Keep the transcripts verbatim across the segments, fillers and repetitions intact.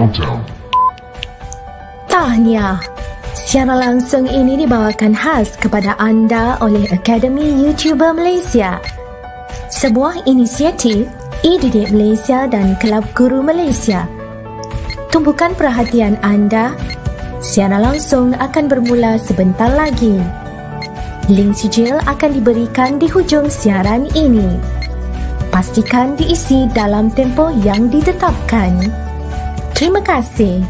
Countdown. Tahniah. Siaran langsung ini dibawakan khas kepada anda oleh Akademi YouTuber Malaysia. Sebuah inisiatif E-Didik Malaysia dan Kelab Guru Malaysia. Tumpukan perhatian anda. Siaran langsung akan bermula sebentar lagi. Link sijil akan diberikan di hujung siaran ini. Pastikan diisi dalam tempoh yang ditetapkan. Terima kasih.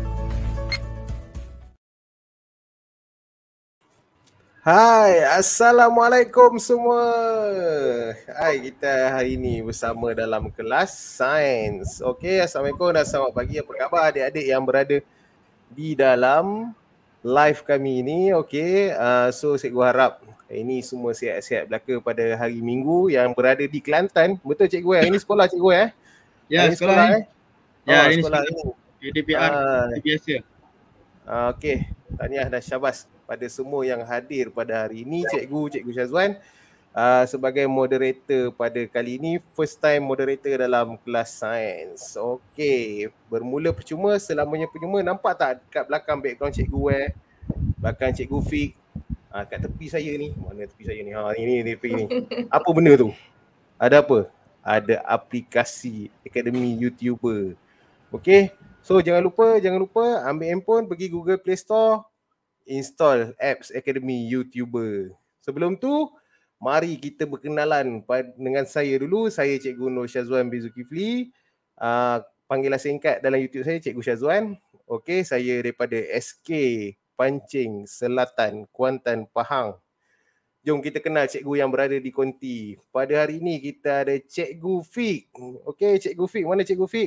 Hai, Assalamualaikum semua. Hai, kita hari ini bersama dalam kelas sains. Okey, Assalamualaikum dan selamat pagi. Apa khabar adik-adik yang berada di dalam live kami ini? Okey, uh, so cikgu harap ini semua sihat-sihat belaka pada hari Minggu yang berada di Kelantan. Betul cikgu eh? Ini sekolah cikgu eh? Ya, ini sekolah, sekolah eh? Ya, oh, ini sekolah, sekolah ini. D P R uh, biasa. Uh, Okey, tahniah dan syabas pada semua yang hadir pada hari ini. Cikgu, Cikgu Syazwan uh, sebagai moderator pada kali ini, first time moderator dalam kelas sains. Okey, bermula percuma, selamanya percuma. Nampak tak kat belakang background cikgu eh? Belakang cikgu Fik. Uh, kat tepi saya ni, mana tepi saya ni? Ha, ini, ini tepi ni. Apa benda tu? Ada apa? Ada aplikasi Akademi YouTuber. Okey, so jangan lupa, jangan lupa ambil handphone, pergi Google Play Store, install apps Akademi YouTuber. Sebelum tu, mari kita berkenalan dengan saya dulu. Saya Cikgu Nur Syazwan bin Zulkifli. Uh, panggilan singkat dalam YouTube saya Cikgu Syazwan. Okey, saya daripada S K Pancing Selatan, Kuantan, Pahang. Jom kita kenal cikgu yang berada di konti. Pada hari ini kita ada Cikgu Fik. Okey, Cikgu Fik. Mana Cikgu Fik?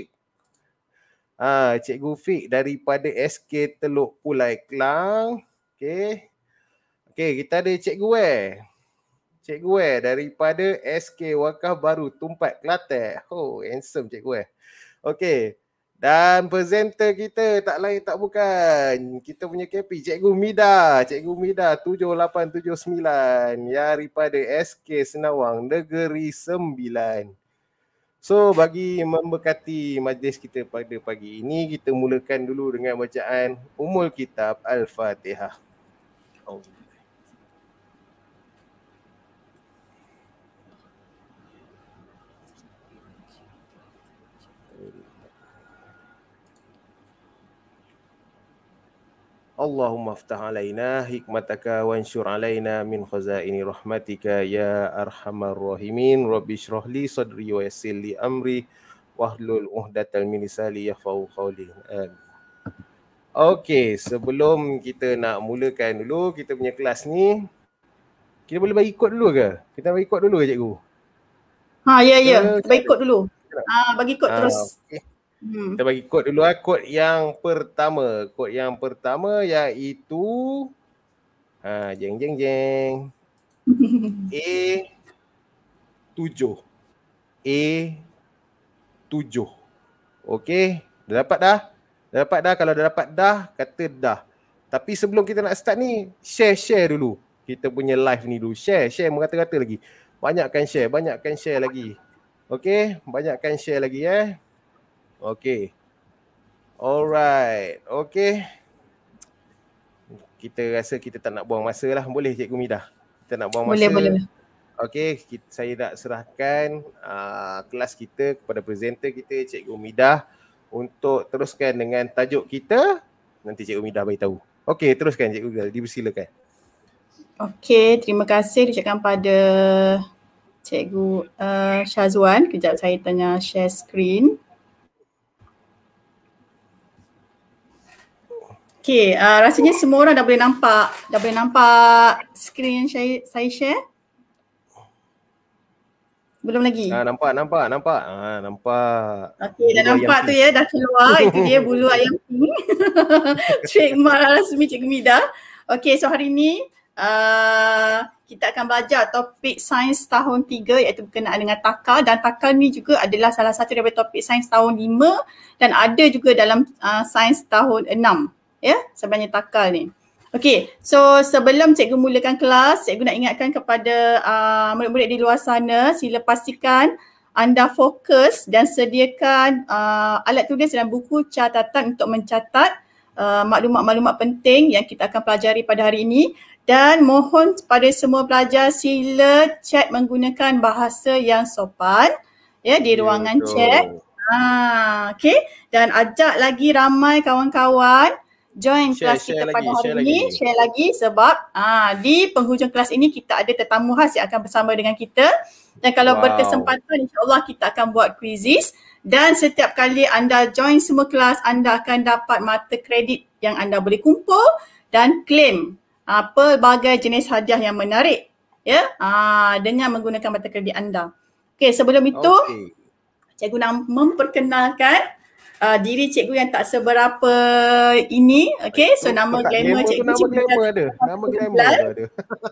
Ah, Cikgu Fik daripada S K Teluk Pulai Klang. Okey. Okey, kita ada Cikgu Eh. Cikgu Eh daripada S K Wakaf Baru Tumpat Kelantan. Oh, handsome Cikgu Eh. Okey. Dan presenter kita tak lain tak bukan. Kita punya K P Cikgu Mida. Cikgu Mida tujuh lapan tujuh sembilan daripada S K Senawang Negeri Sembilan. So bagi memberkati majlis kita pada pagi ini, kita mulakan dulu dengan bacaan Ummul Kitab Al-Fatihah. Oh. Allahumma aftah alaina hikmataka wansyur alaina min khazaini rahmatika ya arhamar rahimin. Rabbi shrah li sadri wa yassir li amri wahlul uqdatal min lisani yafqahu qawli. Okey, sebelum kita nak mulakan dulu kita punya kelas ni, kita boleh bagi kod dulu ke? Kita bagi kod dulu ke cikgu? Ha, ya ya, bagi kod dulu. Ah, bagi kod ha, terus. Okay. Hmm. Kita bagi kod dulu lah. Kod yang pertama. Kod yang pertama iaitu ha, jeng jeng jeng A tujuh. A tujuh. Okey, dah dapat dah? Dah dapat dah? Kalau dah dapat dah, kata dah. Tapi sebelum kita nak start ni, share-share dulu. Kita punya live ni dulu. Share, share merata-rata lagi. Banyakkan share, banyakkan share lagi. Okey, banyakkan share lagi eh. Okey. Alright. Okey. Kita rasa kita tak nak buang masa lah. Boleh Cikgu Midah? Kita nak buang masa. Boleh, boleh. Okey, kita, saya nak serahkan uh, kelas kita kepada presenter kita Cikgu Midah untuk teruskan dengan tajuk kita. Nanti Cikgu Midah beritahu. Okey, teruskan Cikgu Midah. Dipersilakan. Okey, terima kasih diucapkan pada Cikgu uh, Syazwan. Kejap saya tanya share screen. Okay, uh, rasanya semua orang dah boleh nampak, dah boleh nampak skrin yang saya, saya share? Belum lagi? Ah, nampak, nampak, nampak. Ah, nampak. Okay, dah nampak tu ya, dah keluar. Itu dia bulu ayam pink. Trademark rasmi Cikgu Mida. Okay, so hari ni uh, kita akan belajar topik sains tahun tiga iaitu berkenaan dengan takal, dan takal ni juga adalah salah satu daripada topik sains tahun lima dan ada juga dalam uh, sains tahun enam. Ya, sebenarnya takal ni. Okey, so sebelum cikgu mulakan kelas, cikgu nak ingatkan kepada uh, murid-murid di luar sana, sila pastikan anda fokus dan sediakan uh, alat tulis dan buku catatan untuk mencatat uh, maklumat-maklumat penting yang kita akan pelajari pada hari ini. Dan mohon kepada semua pelajar sila chat menggunakan bahasa yang sopan ya di ruangan Betul. chat. Ah, okay. Dan ajak lagi ramai kawan-kawan join Share, kelas share kita lagi, pada hari share ini. lagi. Share lagi sebab ah, di penghujung kelas ini kita ada tetamu khas yang akan bersama dengan kita. Dan kalau Wow. berkesempatan insyaAllah kita akan buat quizzes. Dan setiap kali anda join semua kelas, anda akan dapat mata kredit yang anda boleh kumpul dan claim uh, pelbagai jenis hadiah yang menarik ya uh, dengan menggunakan mata kredit anda. Okey, sebelum itu Okey. cikgu nak memperkenalkan uh, diri cikgu yang tak seberapa ini. Okey, so nama Tak glamour glamour tu, cikgu. nama cikgu glamour Mida ada. Nama glamour tu ada.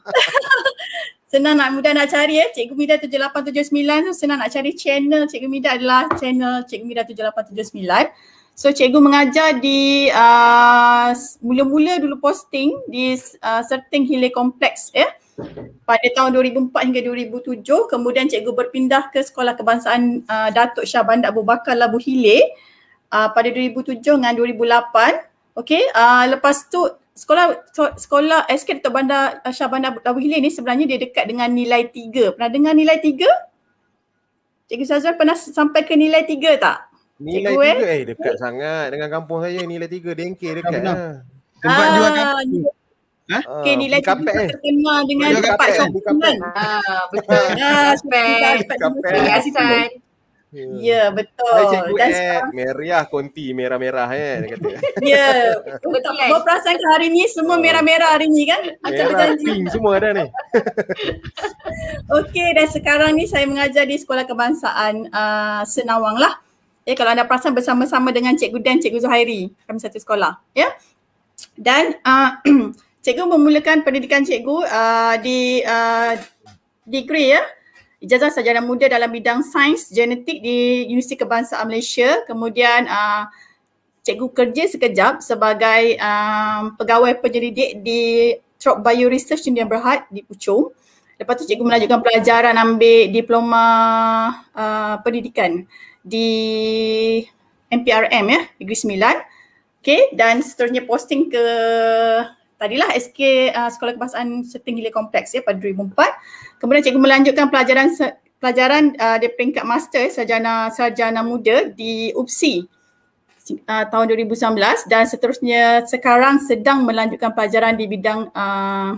senang nak mudah nak cari ya. Cikgu Mida tujuh lapan tujuh sembilan tu senang nak cari. Channel Cikgu Mida adalah channel Cikgu Mida tujuh lapan tujuh sembilan. So cikgu mengajar di uh, mula-mula dulu posting di uh, Serting Hilir Complex ya. Pada tahun dua ribu empat hingga dua ribu tujuh, kemudian cikgu berpindah ke Sekolah Kebangsaan uh, Datuk Shah Bandar Abu Bakar Labu Hilir uh, pada dua ribu tujuh dengan dua ribu lapan. Okey, uh, lepas tu sekolah sekolah S K Datuk Bandar uh, Shah Bandar Labu Hilir ni sebenarnya dia dekat dengan nilai tiga. Pernah dengar nilai tiga? Cikgu Syazwan pernah sampai ke nilai tiga tak? Nilai Cikgu, tiga eh dekat sangat dengan kampung saya. Nilai tiga Dengkir dekat. benar. Ha. Tempat jual Ah, kapal. okey, nilai di kapek tiga eh. terkenal dengan Di tempat kapek, di shopping kapek. kan? Ah, betul. Ah, Aspek. Kapek. Perhiasan. Ya, betul. Hai cikgu Dan Ed, meriah konti merah-merah kan dia kata. ya, Betul. berperasan ke hari ni semua merah-merah hari ni kan? Macam Merah, berjanji. pink semua dah ni. Okey, dan sekarang ni saya mengajar di Sekolah Kebangsaan uh, Senawang lah. Ya, kalau anda perasan bersama-sama dengan Cikgu Dan, Cikgu Zuhairi, kami satu sekolah. Ya. Dan uh, cikgu memulakan pendidikan cikgu uh, di uh, degree ya. Ijazah sarjana muda dalam bidang sains genetik di Universiti Kebangsaan Malaysia. Kemudian uh, cikgu kerja sekejap sebagai um, pegawai penyelidik di Trop Bio Research Indian Berhad di Puchong. Lepas tu cikgu melanjutkan pelajaran ambil diploma uh, pendidikan di M P R M ya, Negeri Sembilan. Okay, dan seterusnya posting ke tadilah S K uh, Sekolah Kebangsaan Serting Hilir Complex ya pada dua ribu empat. Kemudian cikgu melanjutkan pelajaran pelajaran uh, di peringkat master sarjana sarjana muda di U P S I uh, tahun dua ribu sembilan belas dan seterusnya sekarang sedang melanjutkan pelajaran di bidang uh,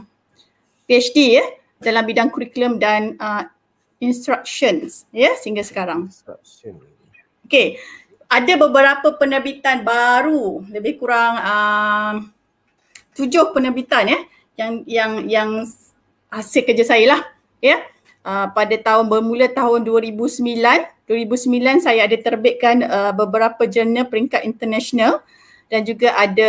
PhD ya dalam bidang kurikulum dan uh, instructions ya sehingga sekarang. Okey, ada beberapa penerbitan baru, lebih kurang um, tujuh penerbitan ya yang yang yang hasil kerja saya lah ya. Uh, pada tahun bermula tahun dua ribu sembilan, dua ribu sembilan saya ada terbitkan uh, beberapa jurnal peringkat international dan juga ada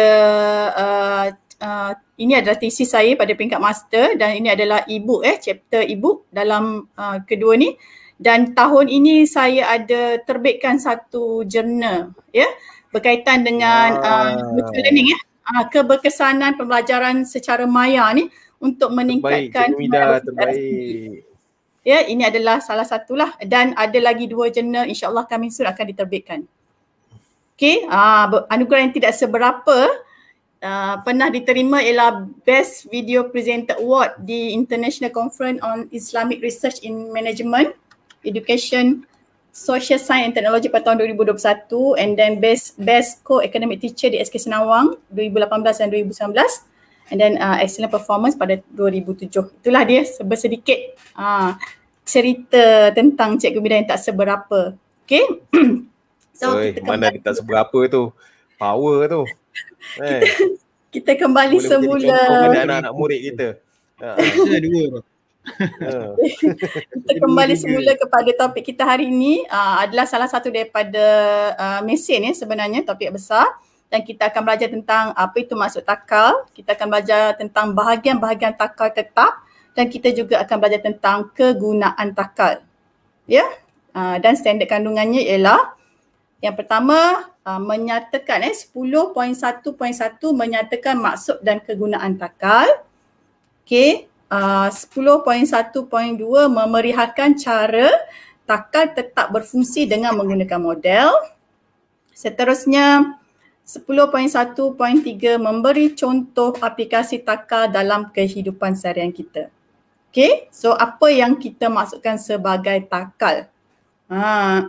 uh, uh, ini adalah tesis saya pada peringkat master dan ini adalah e-book eh chapter e-book dalam uh, kedua ni. Dan tahun ini saya ada terbitkan satu jurnal ya berkaitan dengan uh, virtual learning ya, uh, keberkesanan pembelajaran secara maya ni untuk meningkatkan Terbaik, Cikgu Mida, terbaik. Ya, ini adalah salah satulah dan ada lagi dua jurnal insya-Allah kami soon akan diterbitkan. Okey, uh, anugerah yang tidak seberapa uh, pernah diterima ialah Best Video Presenter Award di International Conference on Islamic Research in Management Education, Social Science and Technology pada tahun dua ribu dua puluh satu and then Best Best Co-Academic Teacher di S K Senawang dua ribu lapan belas dan dua ribu sembilan belas and then uh, Excellent Performance pada dua ribu tujuh. Itulah dia sedikit uh, cerita tentang Cikgu Mida yang tak seberapa. Okay. So Oi, kita mana dia tak seberapa tu. Power tu. Eh, kita, kita kembali boleh semula. menjadi contoh kepada anak-anak murid kita. Ha. Saya dua tu. Ha. Kita kembali semula kepada topik kita hari ini uh, adalah salah satu daripada uh, mesin ya sebenarnya topik besar dan kita akan belajar tentang apa itu maksud takal. Kita akan belajar tentang bahagian-bahagian takal tetap dan kita juga akan belajar tentang kegunaan takal. Ya. Uh, dan standard kandungannya ialah yang pertama uh, menyatakan eh sepuluh titik satu titik satu menyatakan maksud dan kegunaan takal. Okey. Uh, sepuluh titik satu titik dua memerihatkan cara takal tetap berfungsi dengan menggunakan model. Seterusnya, sepuluh titik satu titik tiga memberi contoh aplikasi takal dalam kehidupan seharian kita. Okay, so apa yang kita maksudkan sebagai takal? Ha.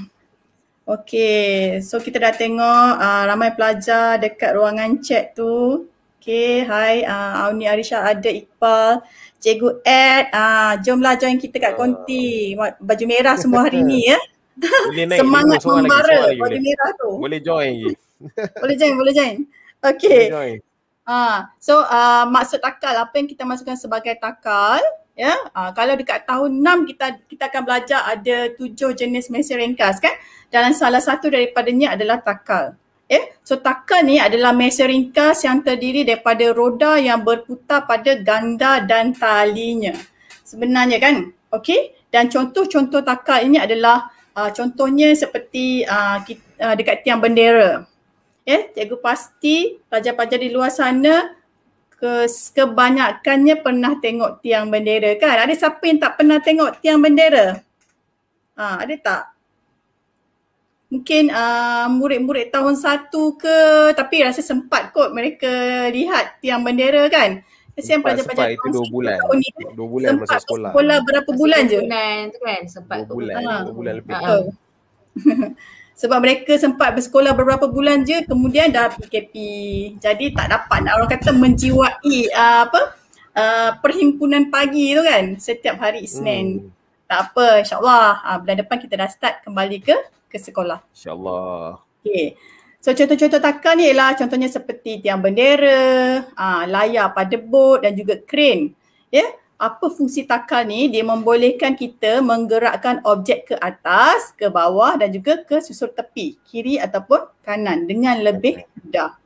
Okay, so kita dah tengok uh, ramai pelajar dekat ruangan chat tu. Okay, hai uh, Auni Arisha, ada Iqbal, Cikgu Ed, uh, jomlah join kita kat konti. Baju merah semua hari ni ya. Boleh naik Semangat lima, membara lagi, baju boleh. merah tu. Boleh join lagi. Boleh join, boleh join. Boleh Okay. join. Ah, so uh, maksud takal, apa yang kita maksudkan sebagai takal? Ya, uh, kalau dekat tahun enam kita kita akan belajar ada tujuh jenis mesin ringkas kan? Dan salah satu daripadanya adalah takal. Ya, so takal ni adalah mesin ringkas yang terdiri daripada roda yang berputar pada ganda dan talinya. Sebenarnya kan? Okey. Dan contoh-contoh takal ini adalah uh, contohnya seperti uh, kita, uh, dekat tiang bendera. Ya, cikgu pasti pelajar-pelajar di luar sana ke, kebanyakannya pernah tengok tiang bendera kan? Ada siapa yang tak pernah tengok tiang bendera? Ha, ada tak? Mungkin uh, murid-murid tahun satu ke, tapi rasa sempat kot mereka lihat tiang bendera kan? Kesian Sempat, pelajar-pelajar sempat, itu tahun dua satu bulan. tahun ni kan? Dua bulan Sempat masa sekolah. sekolah berapa bulan je? Bulan tu kan sempat Dua bulan, Ha. dua bulan lebih. Ha. Betul. Sebab mereka sempat bersekolah beberapa bulan je, kemudian dah P K P. Jadi tak dapat nak orang kata menjiwai uh, apa uh, perhimpunan pagi tu kan setiap hari Isnin. Hmm. Tak apa, insyaAllah uh, bulan depan kita dah start kembali ke ke sekolah. InsyaAllah. Okay. So contoh-contoh takal ni ialah contohnya seperti tiang bendera, uh, layar pada bot dan juga kren. Ya. Yeah? Apa fungsi takal ni? Dia membolehkan kita menggerakkan objek ke atas, ke bawah dan juga ke susur tepi, kiri ataupun kanan dengan lebih mudah.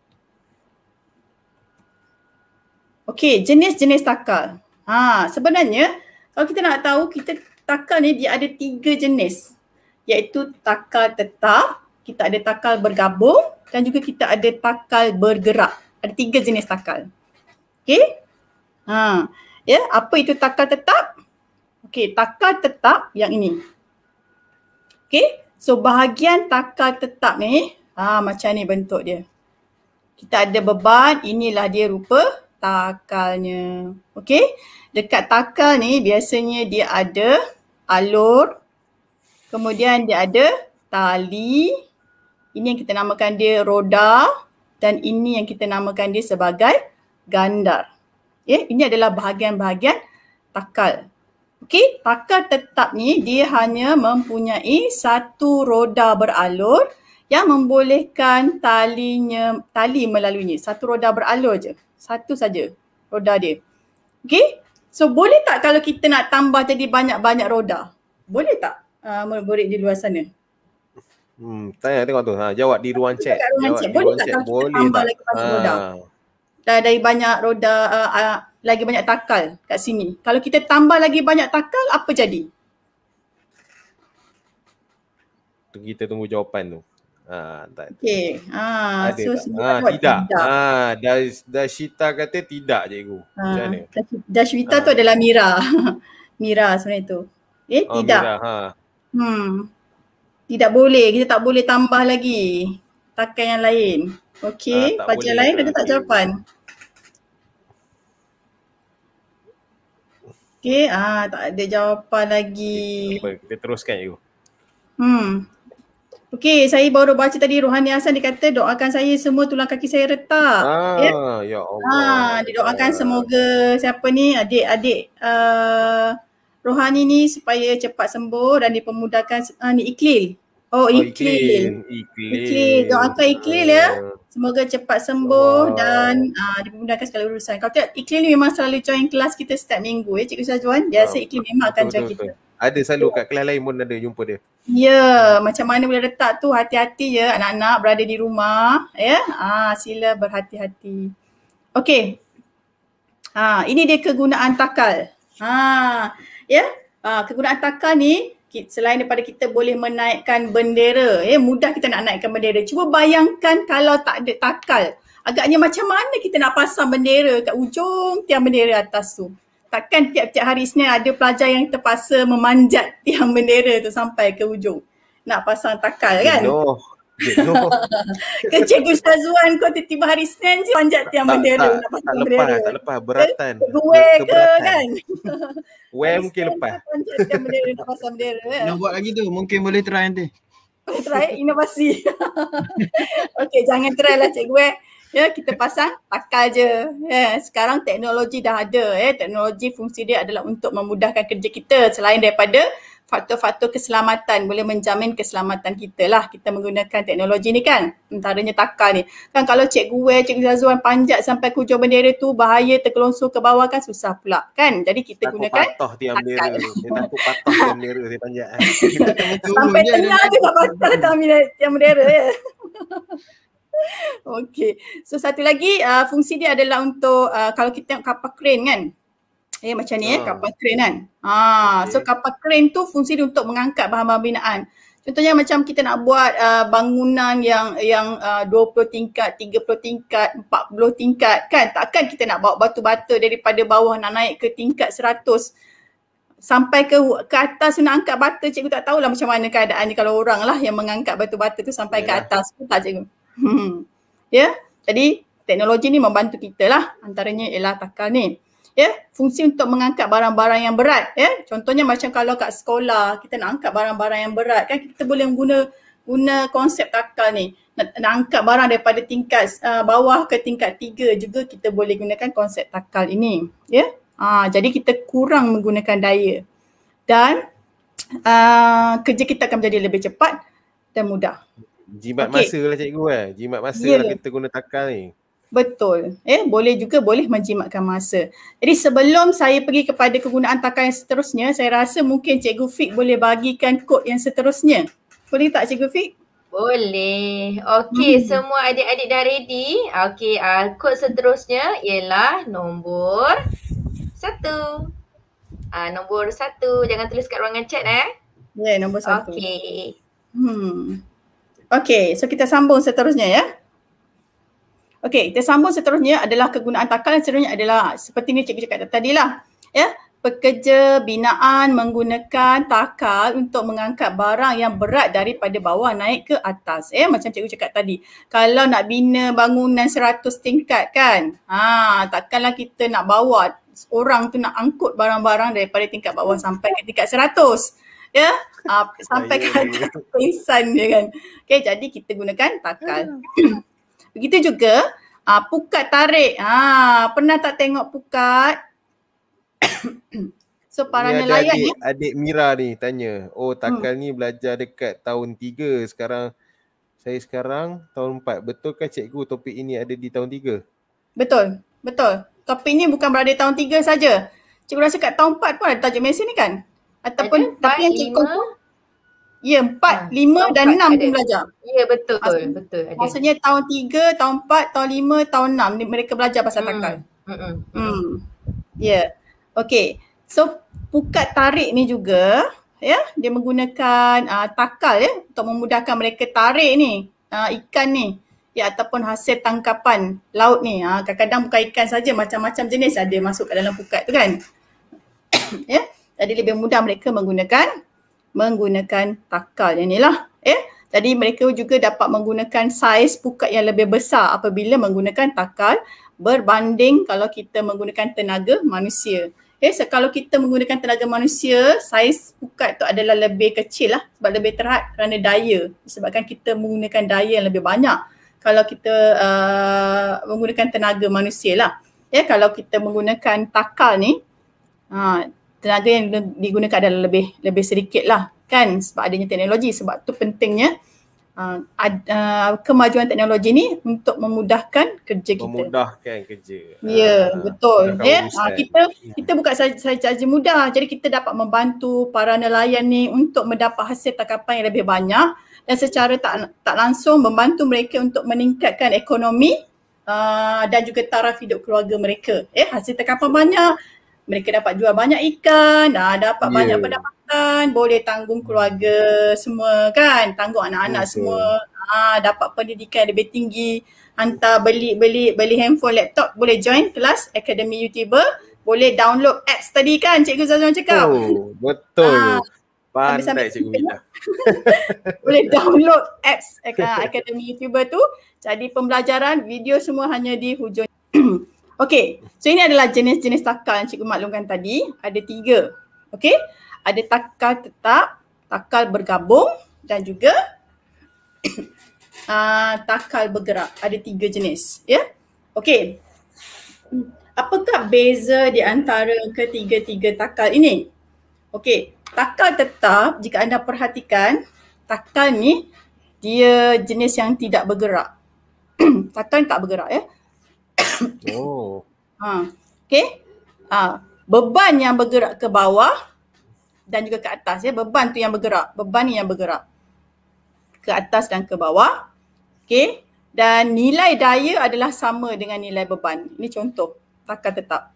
Okey, jenis-jenis takal. Ha, sebenarnya kalau kita nak tahu, kita takal ni dia ada tiga jenis, iaitu takal tetap, kita ada takal bergabung dan juga kita ada takal bergerak. Ada tiga jenis takal. Okey? Ha. Ya, apa itu takal tetap? Okey, takal tetap yang ini. Okey, so bahagian takal tetap ni, ah macam ni bentuk dia. Kita ada beban, inilah dia rupa takalnya. Okey, dekat takal ni biasanya dia ada alur, kemudian dia ada tali, ini yang kita namakan dia roda dan ini yang kita namakan dia sebagai gandar. Ya, ini adalah bahagian-bahagian takal. Okey, takal tetap ni dia hanya mempunyai satu roda beralur yang membolehkan talinya tali melaluinya. Satu roda beralur je. Satu saja roda dia. Okey? So boleh tak kalau kita nak tambah jadi banyak-banyak roda? Boleh tak uh, murid-murid di luar sana? Hmm, tanya tengok tu. Ha, jawab di ruang chat. Dekat ruang Jawab chat. di Boleh ruang tak chat. kalau kita Boleh tambah tak? lagi banyak Ha. roda? Dah dari banyak roda, uh, uh, lagi banyak takal kat sini. Kalau kita tambah lagi banyak takal, apa jadi? Tu kita tunggu jawapan tu. Ha, tak. Okey. Ah, Ada so tak? sini Ha, jawab tidak. tidak. Ha, dah dah Syita kata tidak cikgu. Macam mana? Ha, Dashwita Ha. tu adalah Mira. Mira sebenarnya tu. Eh, Oh, tidak. Mira, ha. Hmm. Tidak boleh. Kita tak boleh tambah lagi takal yang lain. Okey. Ah, tak Pelajar boleh lain ke? ada tak Okey. jawapan? Okey. Ah, tak ada jawapan lagi. Apa, kita teruskan cikgu. Hmm. Okey, saya baru baca tadi Rohani Hasan dia kata doakan saya semua tulang kaki saya retak. Ah, Ya. ya Allah. Ah, didoakan Ah. semoga siapa ni adik-adik uh, Rohani ni supaya cepat sembuh dan dipermudahkan uh, ni Iklil. Oh, Oh, Iklil. Iklil. Iklil. Doakan Iklil ya. Semoga cepat sembuh Allah. dan uh, dipermudahkan segala urusan. Kalau tidak, Iklil ni memang selalu join kelas kita setiap minggu ya Cikgu Syazwan. Biasa Ah, Iklil memang akan Betul, join betul, kita. betul. Ada selalu kat kelas lain pun ada jumpa dia. Ya, macam mana boleh retak tu, hati-hati ya anak-anak berada di rumah ya. Ah, sila berhati-hati. Okey. Ha, ini dia kegunaan takal. Ha, ya. Ha, kegunaan takal ni ki- selain daripada kita boleh menaikkan bendera, ya, mudah kita nak naikkan bendera. Cuba bayangkan kalau tak ada takal. Agaknya macam mana kita nak pasang bendera kat ujung tiang bendera atas tu. takkan tiap-tiap hari Isnin ada pelajar yang terpaksa memanjat tiang bendera tu sampai ke hujung nak pasang takal kan? No. No. Ke Cikgu Syazwan kau tiba-tiba hari Isnin je panjat tiang Tak, bendera tak, nak pasang tak bendera. lepas, tak lepas. Beratan. Gue ke Keberatan. kan? Wem ke lepas. Panjat tiang bendera nak pasang bendera. Eh? Nak buat lagi tu, mungkin boleh try nanti. Try inovasi. Okey, jangan try lah cikgu eh. Ya, kita pasang takal je. Ya, sekarang teknologi dah ada. Eh. Teknologi fungsi dia adalah untuk memudahkan kerja kita selain daripada faktor-faktor keselamatan, boleh menjamin keselamatan kita lah. Kita menggunakan teknologi ni kan. Antaranya takal ni. Kan kalau cikgu Wei, cikgu Zazwan panjat sampai ke hujung bendera tu bahaya terkelonsor ke bawah kan susah pula kan. Jadi kita Takut gunakan patah tiang bendera tu. Dia takut patah tiang bendera dia panjat. sampai tengah je tak patah tiang bendera ya. Okey. So satu lagi uh, fungsi dia adalah untuk uh, kalau kita tengok kapal crane kan. Eh macam ni eh Ah. kapal crane kan. Ha Okey. so kapal crane tu fungsi dia untuk mengangkat bahan-bahan binaan. Contohnya macam kita nak buat uh, bangunan yang yang uh, dua puluh tingkat, tiga puluh tingkat, empat puluh tingkat kan. Takkan kita nak bawa batu-bata daripada bawah nak naik ke tingkat seratus sampai ke ke atas nak angkat bata. Cikgu tak tahulah macam mana keadaan ni kalau orang lah yang mengangkat batu-bata tu sampai Yalah. ke atas. Tak cikgu. Hmm. Ya, jadi teknologi ni membantu kita lah. Antaranya ialah takal ni. Ya, fungsi untuk mengangkat barang-barang yang berat. Ya, contohnya macam kalau kat sekolah kita nak angkat barang-barang yang berat kan kita boleh guna guna konsep takal ni. Nak, nak angkat barang daripada tingkat uh, bawah ke tingkat tiga juga kita boleh gunakan konsep takal ini. Ya, uh, jadi kita kurang menggunakan daya dan uh, kerja kita akan menjadi lebih cepat dan mudah. Jimat Okey. masa lah cikgu eh. Jimat masa Ya. lah kita guna takal ni. Betul. Eh, boleh juga boleh menjimatkan masa. Jadi sebelum saya pergi kepada kegunaan takal yang seterusnya, saya rasa mungkin Cikgu Fik boleh bagikan kod yang seterusnya. Boleh tak Cikgu Fik? Boleh. Okey, Hmm. semua adik-adik dah ready. Okey, uh, kod seterusnya ialah nombor satu. Uh, nombor satu. Jangan tulis kat ruangan chat eh. Ya, yeah, nombor satu. Okey. Hmm. Okey, so kita sambung seterusnya ya. Okey, kita sambung seterusnya adalah kegunaan takal yang seterusnya adalah seperti ni cikgu cakap tadi lah. Ya, pekerja binaan menggunakan takal untuk mengangkat barang yang berat daripada bawah naik ke atas. Eh, macam cikgu cakap tadi. Kalau nak bina bangunan seratus tingkat kan, ha, takkanlah kita nak bawa orang tu nak angkut barang-barang daripada tingkat bawah sampai ke tingkat seratus. Ya, uh, sampai ke atas pingsan dia kan. Okay, jadi kita gunakan takal. Begitu juga uh, pukat tarik. Ha, pernah tak tengok pukat? So para Ni ada nelayan adik, ya. adik Mira ni tanya. Oh takal hmm. ni belajar dekat tahun tiga sekarang. Saya sekarang tahun empat. Betulkah cikgu topik ini ada di tahun tiga? Betul, betul. Topik ni bukan berada di tahun tiga saja. Cikgu rasa kat tahun empat pun ada tajuk mesin ni kan? Ataupun Ada tapi yang empat, cikgu lima. ya empat, Ha, lima tahun dan empat enam ada. pun belajar. Ya betul, Maksud- betul ada. Maksudnya tahun tiga, tahun empat, tahun lima, tahun enam ni mereka belajar pasal Hmm. takal. Mm-mm. Hmm. Ya. Yeah. Okey. So pukat tarik ni juga ya, dia menggunakan uh, takal ya untuk memudahkan mereka tarik ni uh, ikan ni ya ataupun hasil tangkapan laut ni. Uh, kadang-kadang bukan ikan saja, macam-macam jenis ada masuk kat dalam pukat tu kan. Ya. Jadi lebih mudah mereka menggunakan menggunakan takal yang ni lah. Ya. Jadi mereka juga dapat menggunakan saiz pukat yang lebih besar apabila menggunakan takal berbanding kalau kita menggunakan tenaga manusia. Okay, so kalau kita menggunakan tenaga manusia, saiz pukat tu adalah lebih kecil lah sebab lebih terhad kerana daya. Disebabkan kita menggunakan daya yang lebih banyak kalau kita uh, menggunakan tenaga manusia lah. Ya, kalau kita menggunakan takal ni, uh, tenaga yang digunakan adalah lebih lebih sedikit lah kan sebab adanya teknologi. Sebab tu pentingnya uh, ad, uh, kemajuan teknologi ni untuk memudahkan kerja kita. Memudahkan kerja. Ya, Ah, betul. memudahkan Ya, urusan. uh, kita kita bukan saja saja mudah. Jadi kita dapat membantu para nelayan ni untuk mendapat hasil tangkapan yang lebih banyak dan secara tak tak langsung membantu mereka untuk meningkatkan ekonomi uh, dan juga taraf hidup keluarga mereka. Eh, hasil tangkapan banyak, mereka dapat jual banyak ikan, uh, dapat Ya. banyak pendapatan, boleh tanggung keluarga semua kan, tanggung anak-anak Betul. semua, uh, dapat pendidikan lebih tinggi, hantar beli beli beli handphone, laptop, boleh join kelas Akademi YouTuber boleh download apps tadi kan Cikgu Zazwan cakap. Oh, betul. Ah, Pandai sambil-sambil Cikgu Mila. boleh download apps Academy YouTuber tu. Jadi pembelajaran video semua hanya di hujung. Okey, so ini adalah jenis-jenis takal yang Cikgu maklumkan tadi. Ada tiga. Okey, ada takal tetap, takal bergabung dan juga uh, takal bergerak. Ada tiga jenis. Ya, yeah? Okey. Apakah beza di antara ketiga-tiga takal ini? Okey, takal tetap jika anda perhatikan, takal ni dia jenis yang tidak bergerak. Takal ni tak bergerak ya. Oh. Ha, okey. Ha, beban yang bergerak ke bawah dan juga ke atas ya. Beban tu yang bergerak, beban ni yang bergerak ke atas dan ke bawah. Okey. Dan nilai daya adalah sama dengan nilai beban. Ini contoh takal tetap.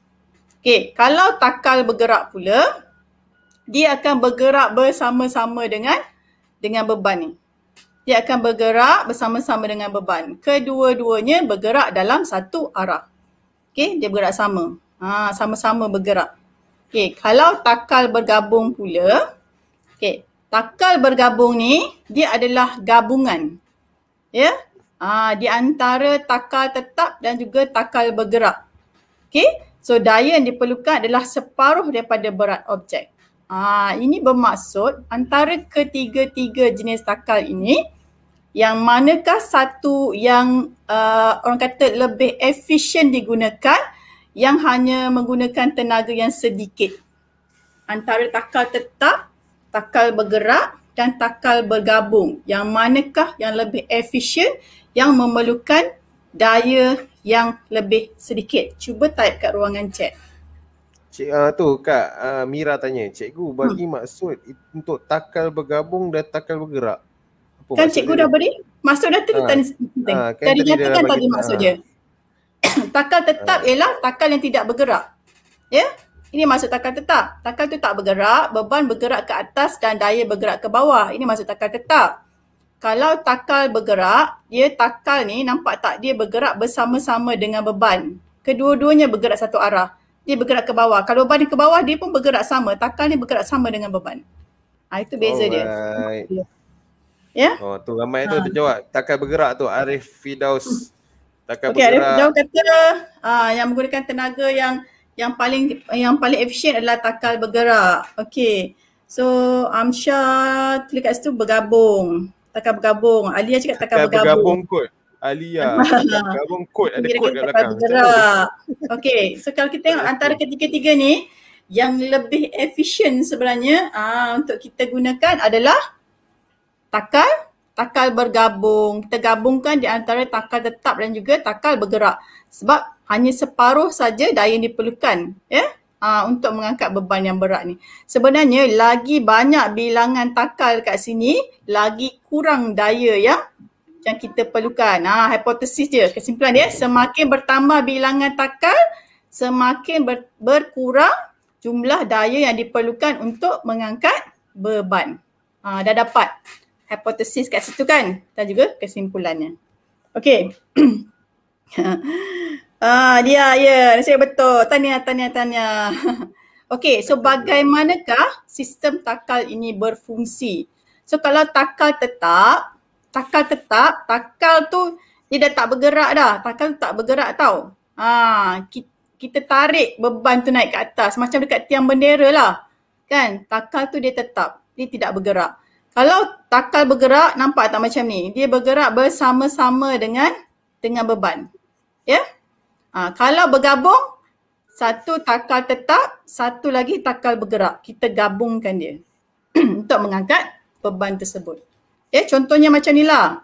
Okey, kalau takal bergerak pula, dia akan bergerak bersama-sama dengan dengan beban ni. Dia akan bergerak bersama-sama dengan beban. Kedua-duanya bergerak dalam satu arah. Okey, dia bergerak sama. Ha, sama-sama bergerak. Okey, kalau takal bergabung pula, okey, takal bergabung ni dia adalah gabungan. Ya? Ha, di antara takal tetap dan juga takal bergerak. Okey, so daya yang diperlukan adalah separuh daripada berat objek. Ah, ini bermaksud antara ketiga-tiga jenis takal ini, yang manakah satu yang uh, orang kata lebih efisien digunakan, yang hanya menggunakan tenaga yang sedikit. Antara takal tetap, takal bergerak dan takal bergabung, yang manakah yang lebih efisien, yang memerlukan daya yang lebih sedikit. Cuba type kat ruangan chat. Cik, uh, tu Kak uh, Mira tanya, cikgu bagi hmm. maksud untuk takal bergabung dan takal bergerak. Apa kan cikgu dia? Dah beri? Maksud dah tu ha. tadi ha, kan tadi nyatakan tadi maksud ha. dia. Takal tetap ha. ialah takal yang tidak bergerak. Ya? Ini maksud takal tetap. Takal tu tak bergerak, beban bergerak ke atas dan daya bergerak ke bawah. Ini maksud takal tetap. Kalau takal bergerak, dia takal ni nampak tak dia bergerak bersama-sama dengan beban. Kedua-duanya bergerak satu arah. Dia bergerak ke bawah. Kalau beban ni ke bawah, dia pun bergerak sama. Takal ni bergerak sama dengan beban. Ha, itu beza Alright. dia. Ya? Oh, tu ramai ha. tu terjawab. Takal bergerak tu Arif Fidaus. Takal okay, bergerak. Arif Fidaus kata uh, yang menggunakan tenaga yang yang paling yang paling efisien adalah takal bergerak. Okey. So Amsyah tulis kat situ bergabung. Takal bergabung. Alia cakap takal, takal bergabung. bergabung kot. Alia. Takal bergabung kot. Ada kot kat belakang. Bergerak. Okey. So kalau kita tengok antara ketiga-tiga ni, yang lebih efisien sebenarnya uh, untuk kita gunakan adalah takal, takal bergabung. Kita gabungkan di antara takal tetap dan juga takal bergerak. Sebab hanya separuh saja daya yang diperlukan. Ya? Uh, untuk mengangkat beban yang berat ni. Sebenarnya lagi banyak bilangan takal kat sini, lagi kurang daya yang yang kita perlukan. Ha, hipotesis dia, kesimpulan dia, semakin bertambah bilangan takal, semakin ber, berkurang jumlah daya yang diperlukan untuk mengangkat beban. Ha, dah dapat hipotesis kat situ kan? Dan juga kesimpulannya. Okey. Ah, dia, ya, saya betul. Tanya, tanya, tanya. Okey, so bagaimanakah sistem takal ini berfungsi? So kalau takal tetap, takal tetap, takal tu dia dah tak bergerak dah. Takal tu tak bergerak tau. Ah, kita, kita tarik beban tu naik ke atas macam dekat tiang bendera lah. Kan? Takal tu dia tetap, dia tidak bergerak. Kalau takal bergerak, nampak tak macam ni? Dia bergerak bersama-sama dengan dengan beban. Ya? Ha, kalau bergabung, satu takal tetap, satu lagi takal bergerak. Kita gabungkan dia untuk mengangkat beban tersebut. Ya, contohnya macam ni lah.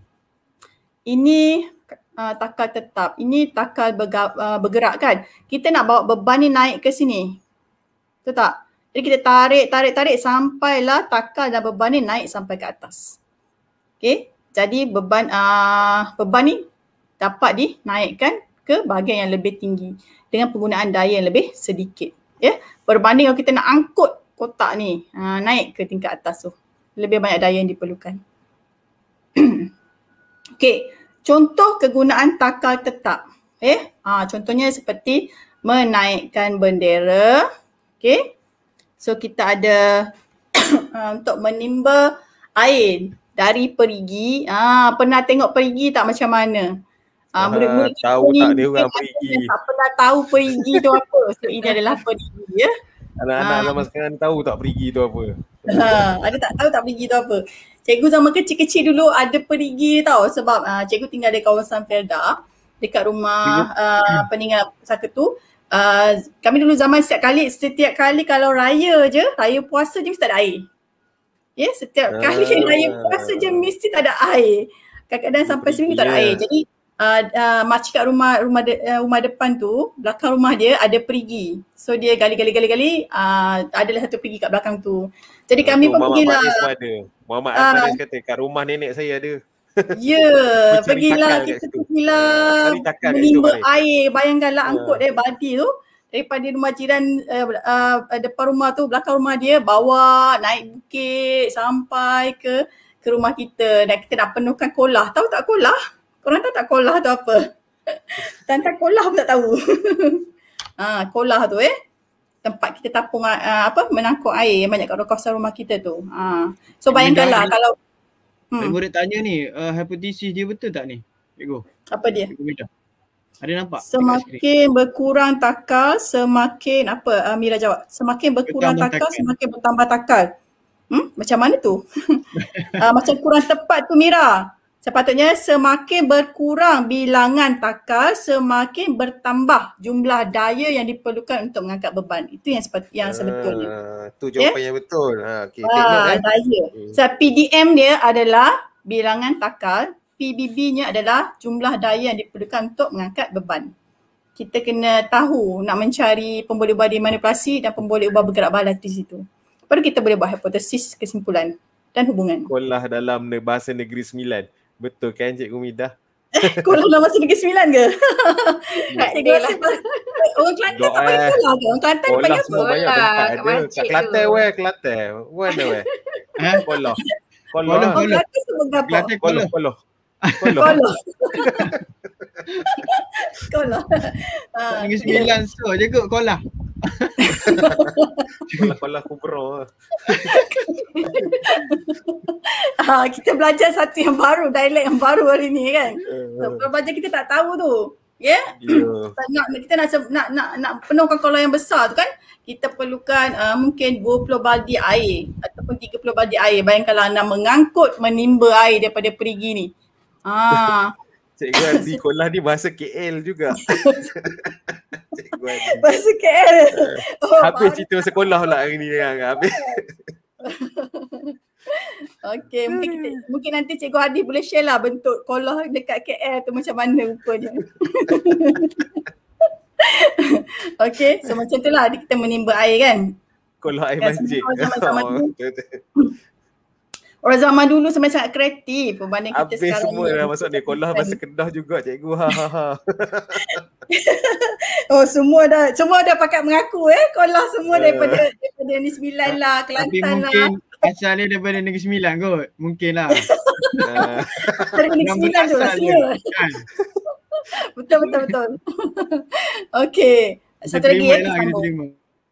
Ini uh, takal tetap, ini takal berga- uh, bergerak kan. Kita nak bawa beban ni naik ke sini. Betul tak? Jadi kita tarik, tarik, tarik sampailah takal dan beban ni naik sampai ke atas. Okay, jadi beban uh, beban ni dapat dinaikkan ke bahagian yang lebih tinggi dengan penggunaan daya yang lebih sedikit. Ya, berbanding kalau kita nak angkut kotak ni uh, naik ke tingkat atas tu, lebih banyak daya yang diperlukan. Okey, contoh kegunaan takal tetap. Eh, uh, contohnya seperti menaikkan bendera. Okay. So kita ada untuk menimba air dari perigi. Ah, pernah tengok perigi tak macam mana? Ah, murid-murid kita tahu ni tak dia orang ada perigi. yang tak pernah tahu perigi tu apa. So ini adalah perigi ya. Anak-anak Ah. zaman sekarang tahu tak perigi tu apa? Ha, ada tak tahu tak perigi tu apa? Cikgu zaman kecil-kecil dulu ada perigi tau sebab uh, cikgu tinggal di kawasan Felda dekat rumah uh, peninggal saka tu. Uh, kami dulu zaman setiap kali setiap kali kalau raya je, raya puasa je mesti tak ada air. Ya, yeah, setiap kali Ah. raya puasa je mesti tak ada air. Kadang-kadang sampai seminggu tak ada Ya. air. Jadi uh, uh, makcik kat rumah rumah de, uh, rumah depan tu, belakang rumah dia ada perigi. So dia gali-gali-gali-gali uh, adalah satu perigi kat belakang tu. Jadi kami Tu pun Muhammad pergilah. Manis pun ada. Muhammad Ah. Manis kata kat rumah nenek saya ada. Ya, Mencari pergilah takal kat kita situ. pergilah Ah, cari takal kat menimba situ, Faris. air. Bayangkanlah Ah. angkut dari Badi tu daripada rumah jiran uh, uh, depan rumah tu, belakang rumah dia, bawa naik bukit sampai ke ke rumah kita dan kita nak penuhkan kolah. Tahu tak kolah? Korang tahu tak kolah tu apa? Tentang kolah pun tak tahu. Ha, kolah tu eh. Tempat kita tapung uh, apa menangkuk air yang banyak kat kawasan rumah kita tu. Ha. So bayangkanlah Minda, kalau Hmm. hmm, Murid tanya ni, uh, hipotesis dia betul tak ni? Cikgu, apa dia? Cikgu Minda. Ada nampak? dekat skrin? Semakin berkurang takal, semakin apa uh, Mira jawab? Semakin berkurang Bertambah takal, takal. semakin bertambah takal. Hmm? Macam mana tu? uh, macam kurang tepat tu Mira. Sepatutnya semakin berkurang bilangan takal, semakin bertambah jumlah daya yang diperlukan untuk mengangkat beban. Itu yang sepat, yang sebetulnya. Ah, tu jawapan yang betul. Ha, okey, take note Ah, eh. daya. Hmm. So P D M dia adalah bilangan takal, P B B-nya adalah jumlah daya yang diperlukan untuk mengangkat beban. Kita kena tahu nak mencari pemboleh ubah dimanipulasi dan pemboleh ubah bergerak balas di situ. Baru kita boleh buat hipotesis, kesimpulan dan hubungan. Sekolah dalam ne- bahasa negeri sembilan. Betul kan Cikgu Midah? Kolah dalam masa Negeri Sembilan ke? Cikgu Okey rasa lah. orang Kelantan tak Doa, panggil kolah ke? Orang Kelantan Sekolah panggil apa? semua banyak Sekolah, tempat kat ada. makcik Kat Kelantan tu. weh, Kelantan. Mana weh? Ha? Sekolah. Kolah. Sekolah. Orang Kelantan sebut apa? Kelantan Sekolah. kolah. Sekolah. Sekolah. Kolah. Kolah. Ah, Negeri Sembilan so je kot kolah. Sekolah sekolah kubra. Ah, kita belajar satu yang baru, dialek yang baru hari ni kan. So, kalau belajar kita tak tahu tu. Ya? Ya. Nak, kita nak, nak nak nak penuhkan kolam yang besar tu kan, kita perlukan uh, mungkin dua puluh baldi air ataupun tiga puluh baldi air. Bayangkanlah anda mengangkut menimba air daripada perigi ni. Ah, Cikgu Adi sekolah ni bahasa K L juga. Cikgu Adi. bahasa K L. Oh, Habis baru. cerita sekolah pula hari ni kan. Habis. Okey, mungkin kita, mungkin nanti Cikgu Hadi boleh share lah bentuk kolah dekat K L tu macam mana rupanya. Okey, so macam tu lah kita menimba air kan. Sekolah air Kan, banjir. semua zaman-zaman Oh, dulu. betul-betul. Orang zaman dulu sebenarnya sangat kreatif berbanding kita Habis sekarang semua ni. dah masuk ni. Sekolah bahasa Kedah juga cikgu. Ha ha ha. Oh, semua dah semua dah pakat mengaku eh. Kolah semua Ya. daripada daripada Negeri Sembilan lah, Tapi Kelantan lah. mungkin asal dia daripada Negeri Sembilan kot. Mungkin lah. Ah, Daripada Negeri Nama Sembilan tu lah asal dia. semua. Kan? Betul betul betul. Okey. Kita Satu lagi terima ya, lah, kita kita sambung. terima.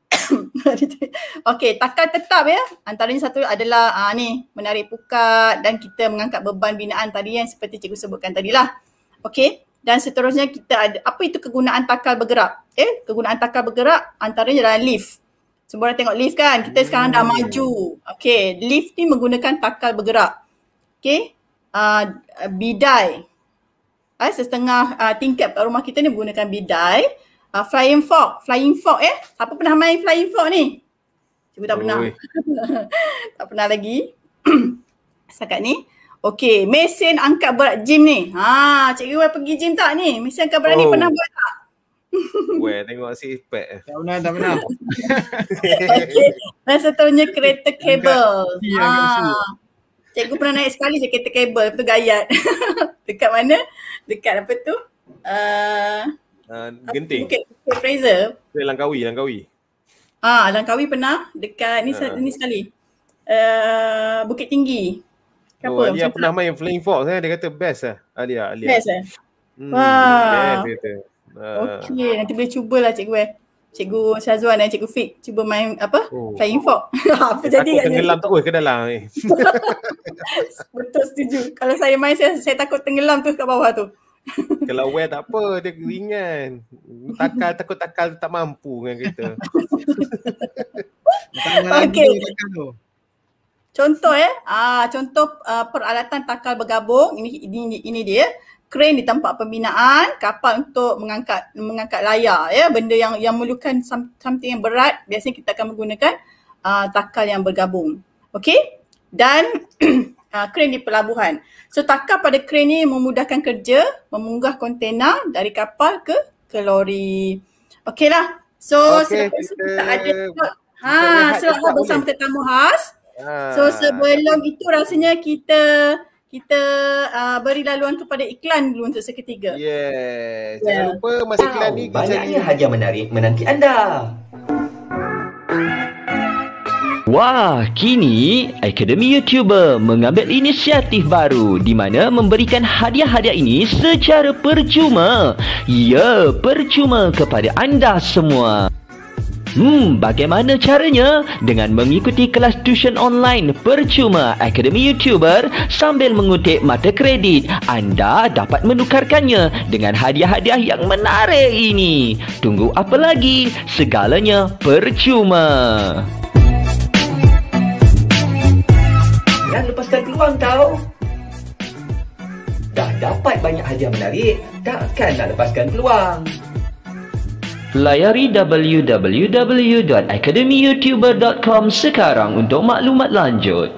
Okey, takal tetap ya. Antaranya satu adalah ah, ni menarik pukat dan kita mengangkat beban binaan tadi yang seperti cikgu sebutkan tadilah. Okey, dan seterusnya kita ada apa itu kegunaan takal bergerak? Eh, kegunaan takal bergerak antaranya adalah lift. Semua orang tengok lift kan? Kita sekarang dah maju. Okey, lift ni menggunakan takal bergerak. Okey, uh, bidai. Ah, setengah uh, tingkap kat rumah kita ni menggunakan bidai. Uh, flying fork, flying fork eh. Siapa pernah main flying fork ni? Cikgu tak pernah. Oi. Tak pernah lagi. Setakat ni. Okey, mesin angkat berat gym ni. Ha, cikgu pergi gym tak ni? Mesin angkat berat ni Oh. pernah buat tak? Weh, tengok six pack. Tak pernah, tak pernah. Okey. Dan seterusnya kereta kabel. besi, angkat besi. Ha. Cikgu pernah naik sekali je kereta kabel, lepas tu gayat. Dekat mana? Dekat apa tu? Uh, Uh, genting. Bukit, Bukit Fraser. Langkawi, Langkawi. Ah, Langkawi pernah dekat ni, Ah. ni sekali. Uh, Bukit Tinggi. Ke Oh, apa? Alia Macam pernah main Flying Fox eh. Dia kata best lah. Alia, Alia. best eh? Hmm, Wah. best dia kata. Uh, Okey, nanti boleh cubalah cikgu eh. Cikgu Syazwan dan Cikgu Fik cuba main apa? Oh. Flying Fox. Apa eh, jadi takut kat tenggelam sini? terus ke dalam ni. Betul, setuju. Kalau saya main saya, saya takut tenggelam tu kat bawah tu. Kalau wear tak apa, dia ringan. Takal takut takal tak mampu dengan kita. Okey. Takkan tu. Contoh eh, ah contoh uh, peralatan takal bergabung. Ini ini ini dia. Kren di tempat pembinaan, kapal untuk mengangkat mengangkat layar ya, benda yang yang memerlukan something yang berat, biasanya kita akan menggunakan uh, takal yang bergabung. Okey? Dan uh, kren di pelabuhan. So takal pada kren ni memudahkan kerja, memunggah kontena dari kapal ke ke lori. Okeylah. So Okey, selepas kita, kita ada kita ha rehat selamat sekejap bersama boleh? tetamu khas. Ha. So sebelum itu rasanya kita kita uh, beri laluan kepada iklan dulu untuk seketika. Yes. Yeah. Jangan lupa masa iklan ni kita Banyaknya hadiah menarik menanti anda. Wah, kini Akademi YouTuber mengambil inisiatif baru di mana memberikan hadiah-hadiah ini secara percuma. Ya, percuma kepada anda semua. Hmm, bagaimana caranya? Dengan mengikuti kelas tuition online percuma Akademi YouTuber sambil mengutip mata kredit, anda dapat menukarkannya dengan hadiah-hadiah yang menarik ini. Tunggu apa lagi? Segalanya percuma. Jangan lepaskan peluang tau. Dah dapat banyak hadiah menarik, takkan nak lepaskan peluang. Layari w w w dot akademi youtuber dot com sekarang untuk maklumat lanjut.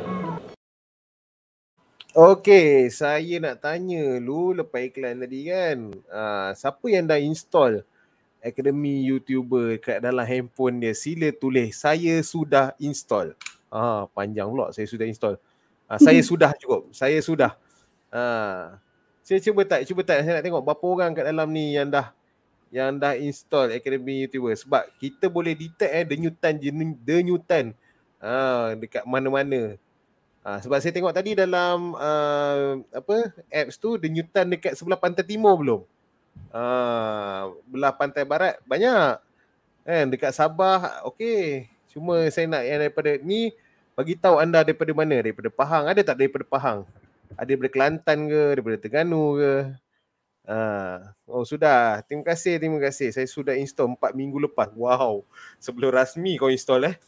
Okey, saya nak tanya lu lepas iklan tadi kan. Uh, siapa yang dah install Akademi YouTuber kat dalam handphone dia? Sila tulis saya sudah install. Ah, panjang pula saya sudah install. Uh, saya sudah cukup. Saya sudah. Ah. Uh, saya cuba tak, cuba tak saya nak tengok berapa orang kat dalam ni yang dah yang dah install Akademi YouTuber, sebab kita boleh detect eh denyutan denyutan ah dekat mana-mana. Ah sebab saya tengok tadi dalam uh, apa apps tu denyutan dekat sebelah pantai timur belum. Ah belah pantai barat banyak. Kan dekat Sabah okey. Cuma saya nak yang daripada ni bagi tahu anda daripada mana? Daripada Pahang ada tak daripada Pahang? Ada daripada Kelantan ke, daripada Terengganu ke? Ah, oh sudah. Terima kasih, terima kasih. Saya sudah install empat minggu lepas. Wow. Sebelum rasmi kau install eh.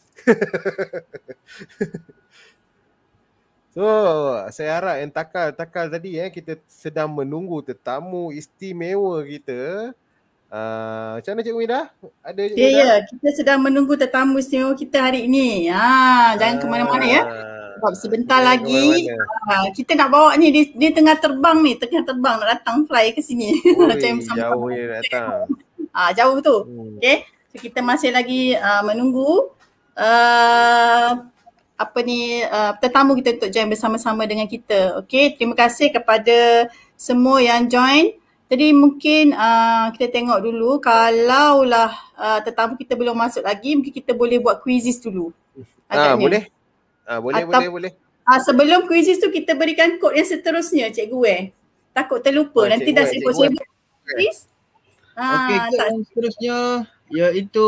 So, saya harap yang takal-takal tadi eh kita sedang menunggu tetamu istimewa kita. Ah, macam mana Cikgu Ida? Ada Cikgu Ya, Ida? ya, kita sedang menunggu tetamu istimewa kita hari ini. Ha, jangan ke mana-mana ya. Sebab sebentar Jangan lagi kemana-mana. ha, kita nak bawa ni, dia, dia tengah terbang ni, tengah terbang nak datang fly ke sini. Macam Ui, bersama-sama. jauh dia datang. Ah, jauh tu. Hmm. Okay. So kita masih lagi uh, menunggu uh, apa ni uh, tetamu kita untuk join bersama-sama dengan kita. Okay. Terima kasih kepada semua yang join. Jadi mungkin uh, kita tengok dulu kalaulah uh, tetamu kita belum masuk lagi, mungkin kita boleh buat quizzes dulu. Ah, Agaknya. boleh? Ah, boleh, Atau- boleh, boleh. Ah, sebelum quizzes tu kita berikan kod yang seterusnya Cikgu eh. Takut terlupa. Oh, Nanti Cikgu dah eh, sibuk-sibuk Cikgu quiz. Ah, Okey, kod tak yang seterusnya iaitu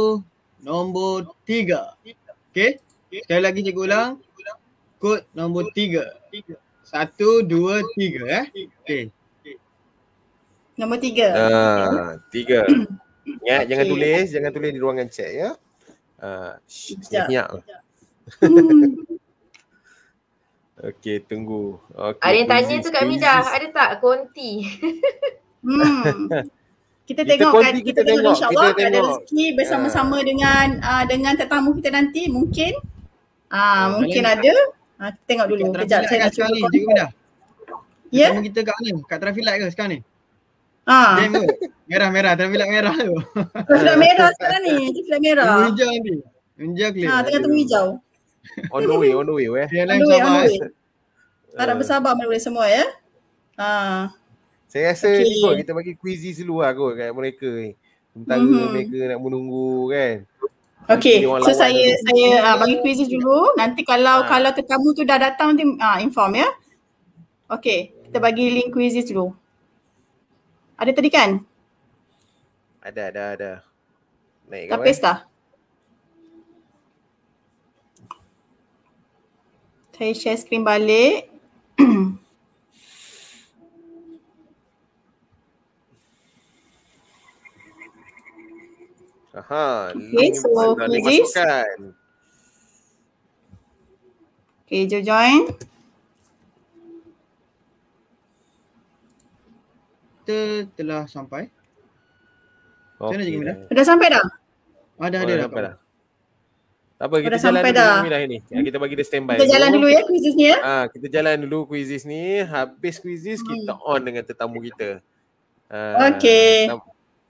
nombor tiga. Okey, sekali lagi cikgu ulang. Kod nombor tiga. Satu, dua, tiga eh. Okey. nombor tiga. Ah, tiga. Ingat jangan Okey. tulis, jangan tulis di ruangan chat ya. Ah, shh, Sekejap. senyap. Hmm. Okey, tunggu. Okey. Ada yang tanya quizzes, tu Kak Midah, quizzes. ada tak konti? Hmm. Kita Kita tengok konti, kan, kita kita tengok tengok, insyaAllah kita ada tengok. rezeki bersama-sama dengan uh, dengan tetamu kita nanti mungkin ah Oh, mungkin kalian- ada. Ah, kita tengok dulu. Kat Kejap Trafilat saya kan nak sekarang cuba ni, kontak. cikgu Midah? Ya? Tetamu kita kat mana? Kat Trafilat ke sekarang ni? Ah. Jam ke? Merah-merah, Trafilat merah tu. Flag merah sekarang ni, dia flag merah. Tunggu hijau nanti. Hijau clear. Ha, tengah tunggu hijau. On the way, on the way weh. Yang On lain the way, on sabar the eh. way. Harap bersabar boleh semua ya. Ah. Saya rasa Okey. ni kot kita bagi quizzes dulu lah kot kat mereka ni. Sementara Mhm. mereka nak menunggu kan. Okey, Nanti orang so lawan saya dulu. saya uh, bagi quizzes dulu. Nanti kalau Ha. kalau tetamu tu dah datang nanti uh, inform ya. Okey, kita bagi link quizzes dulu. Ada tadi kan? Ada, ada, ada. Naik Dah kawan. paste dah? Saya share screen balik. Aha, Okay, link so dah quizzes. dimasukkan. Okay, jom join. Kita telah sampai. Macam mana Cikgu Midah? Dah sampai dah? Ah, dah Oh, ada dah dah. sampai kawan. dah. Tak apa, kita dah jalan sampai dulu dah. Cikgu Midah ni. Ya, kita bagi dia standby Kita jalan dulu ya quizzes ni ya. Ah, kita jalan dulu quizzes ni. Habis quizzes Hmm. kita on dengan tetamu kita. Ah, Okay. tam-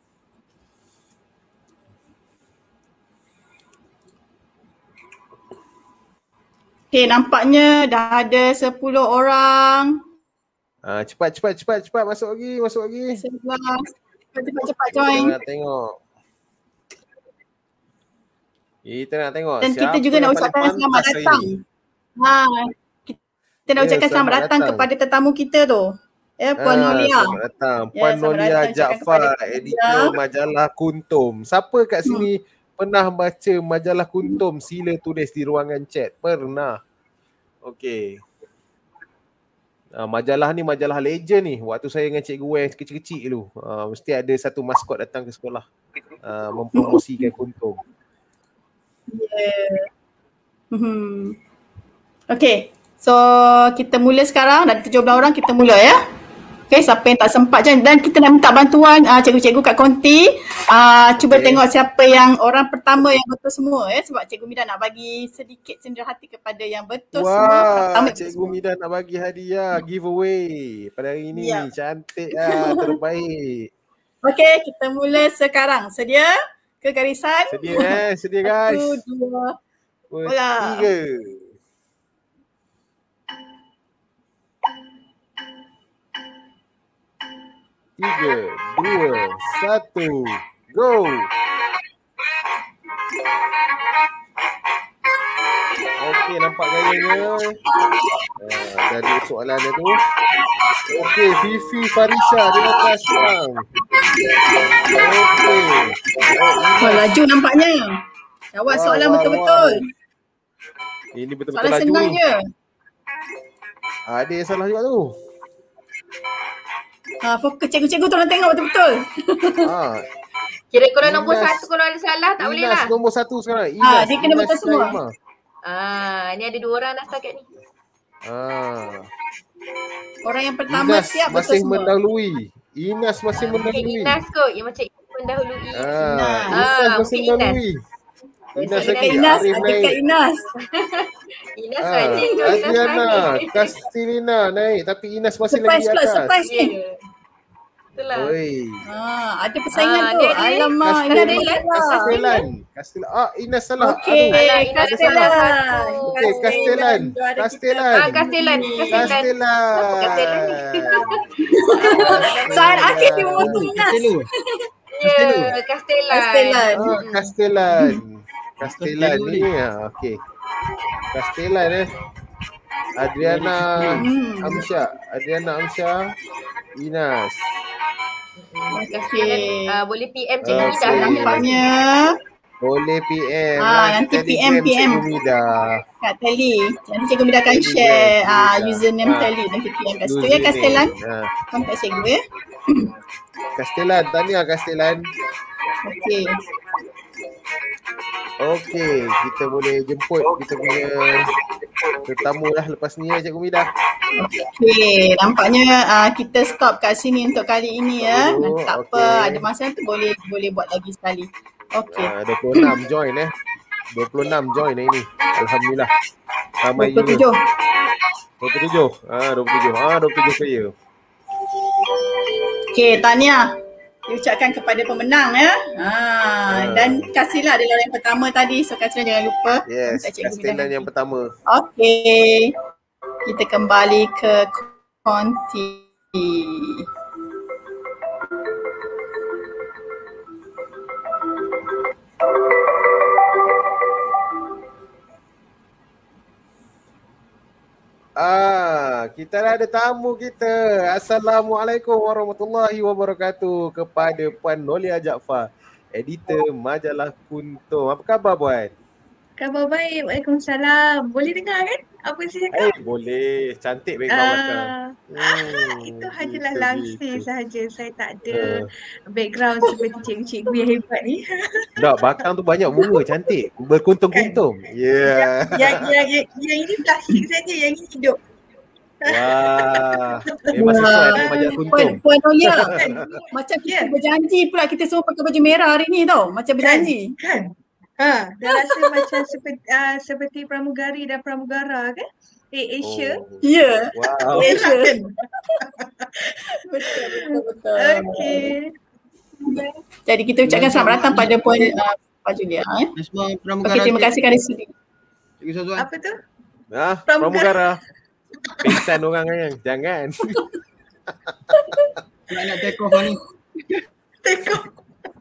Okay, nampaknya dah ada sepuluh orang. Ah, cepat cepat cepat cepat masuk lagi, masuk lagi. sebelas. Cepat-cepat Kita join. nak tengok. Kita nak tengok Dan siapa kita juga yang nak paling ucapkan selamat pantas hari datang. ni. Ha, kita nak Ya, ucapkan selamat selamat datang datang. kepada tetamu kita tu. Ya, Puan Ah, Nolia. Selamat datang. Ya, Puan selamat Nolia datang. Ucapkan Jaafar, kepada Puan editor Nolia. majalah Kuntum. Siapa kat sini pernah baca majalah Kuntum? Sila tulis di ruangan chat. Pernah. Okey. Uh, majalah ni majalah legend ni. Waktu saya dengan Cikgu Wen kecil-kecil dulu. Uh, mesti ada satu maskot datang ke sekolah. Uh, mempromosikan Kuntum. Yeah. Hmm. Okay. So kita mula sekarang. Dah tujuh belas orang, kita mula ya. Okay, siapa yang tak sempat je. Dan kita nak minta bantuan uh, cikgu-cikgu kat konti. Uh, cuba Okay. tengok siapa yang orang pertama yang betul semua ya. Sebab Cikgu Mida nak bagi sedikit cenderahati kepada yang betul semua. Wah, Pertama Cikgu Mida nak bagi hadiah giveaway pada hari ni. Ya. Cantik lah, terbaik. Okay, kita mula sekarang. Sedia? Ke garisan? Sedia eh, sedia guys. Satu, dua, Dua, Bola. tiga. Tiga, dua, satu, go. Okey, nampak gayanya. Ah, dah ada soalan dia tu. Okey, Fifi Farisha di atas sekarang. Okey. Oh, laju nampaknya. Jawab Wah, soalan wah, betul-betul. Ini betul-betul Soalan laju senang ni. je. Ah, ada yang salah juga tu. Ha, fokus cikgu-cikgu tolong tengok betul-betul. Ah, Kira korang nombor Inas- satu kalau ada salah tak boleh Inas lah. nombor satu sekarang. Ah, Inas, dia kena Inas betul semua. Sulaimah. Ah, ni ada dua orang dah setakat ni. Ah, Orang yang pertama Inas siap betul masih semua. mendahului. Inas masih Okay, mendahului. Inas kot. Yang macam Inas mendahului. Ah, Inas. Inas Ah, masih mungkin mendahului. Inas Dekat lagi, Inas, Arif ada kat naik. Inas. Inas Ah, running tu. Inas Adriana, running. Kastilina naik tapi Inas masih Surprise lagi pula, atas. surprise Ya. ni. Itulah. Oi. Ha, ada persaingan Ah, tu. dia ada. Alamak, ini ada Kastelan, masalah. Kastelan. Kastelan. Ah, Inas salah. Okey, Aduh. Alah, Inas Kastelan. salah satu. Okey, Kastelan. Juara kita. Kastelan. Ah, Kastelan. Kastelan. Kastelan. Apa Kastelan ni? Saat akhir dia memotong Inas. Kastelo. Ya, Kastelan. Kastelan. Ah, Kastelan. Kastelan Kastelan ni. ni. Ah, okey. Kastelan eh. Adriana Hmm. Amsha. Adriana Amsha. Inas. Kastelan. Ah, boleh P M Cikgu Ah, Mida. okey. Nampaknya Boleh P M. Ah, lah, nanti Telegram P M, P M. Cikgu Mida. kat Tele. Nanti Cikgu Mida akan Telegram, share ah, Telegram. username Ah. Tele. Nanti P M kat situ ya Kastelan. Ah, Kontak cikgu ya. Kastelan. Tahniah Kastelan. Okey. Okey, kita boleh jemput kita punya tetamu lah lepas ni ya Cikgu Mida. Okey, nampaknya uh, kita stop kat sini untuk kali ini ya. Oh, Nanti tak apa, okey. ada masa nanti boleh boleh buat lagi sekali. Okey. Ah, dua puluh enam join eh. dua puluh enam join hari ni. Alhamdulillah. Ramai dua puluh tujuh. dua puluh tujuh. Ah, dua puluh tujuh. Ah, dua puluh tujuh saya. Okey, tahniah diucapkan kepada pemenang ya. Ha, dan kasihlah adalah orang yang pertama tadi. So kasihlah jangan lupa. Yes, Kontak Cikgu Mida Kastelan nanti. yang pertama. Okey. Kita kembali ke konti. Ah, kita dah ada tamu kita. Assalamualaikum warahmatullahi wabarakatuh kepada Puan Nolia Jaafar, editor majalah Kuntum. Apa khabar Puan? Khabar baik. Waalaikumsalam. Boleh dengar kan apa saya cakap? Eh, boleh. Cantik background Uh, belakang. Hmm, itu hanyalah gitu, langsir gitu. sahaja. Saya tak ada Uh, background seperti cikgu-cikgu yang hebat ni. tak, belakang tu banyak bunga cantik. Berkuntum-kuntum. Ya. Yeah. yang, yang, yang, yang ini plastik saja, yang ini hidup. Wah. Memang sesuai dengan majalah Kuntum. Puan, Puan Nolia, Kan? macam kita Ya. berjanji pula kita semua pakai baju merah hari ni tau. Macam berjanji. Kan? Ha, dah rasa macam seperti, uh, seperti pramugari dan pramugara kan? Eh, Asia. Oh. Ya. Wow. Merah kan? Betul, betul, betul. Okey. Jadi kita ucapkan selamat datang pada Puan uh, Pak Julia. Eh. Dan semua pramugara. Okey, terima kasih kerana sudi. Cikgu Syazwan. Apa tu? Ah, Pramugara. pramugara. Pingsan orang kan. Jangan. Nak nak take off ni. Tengok.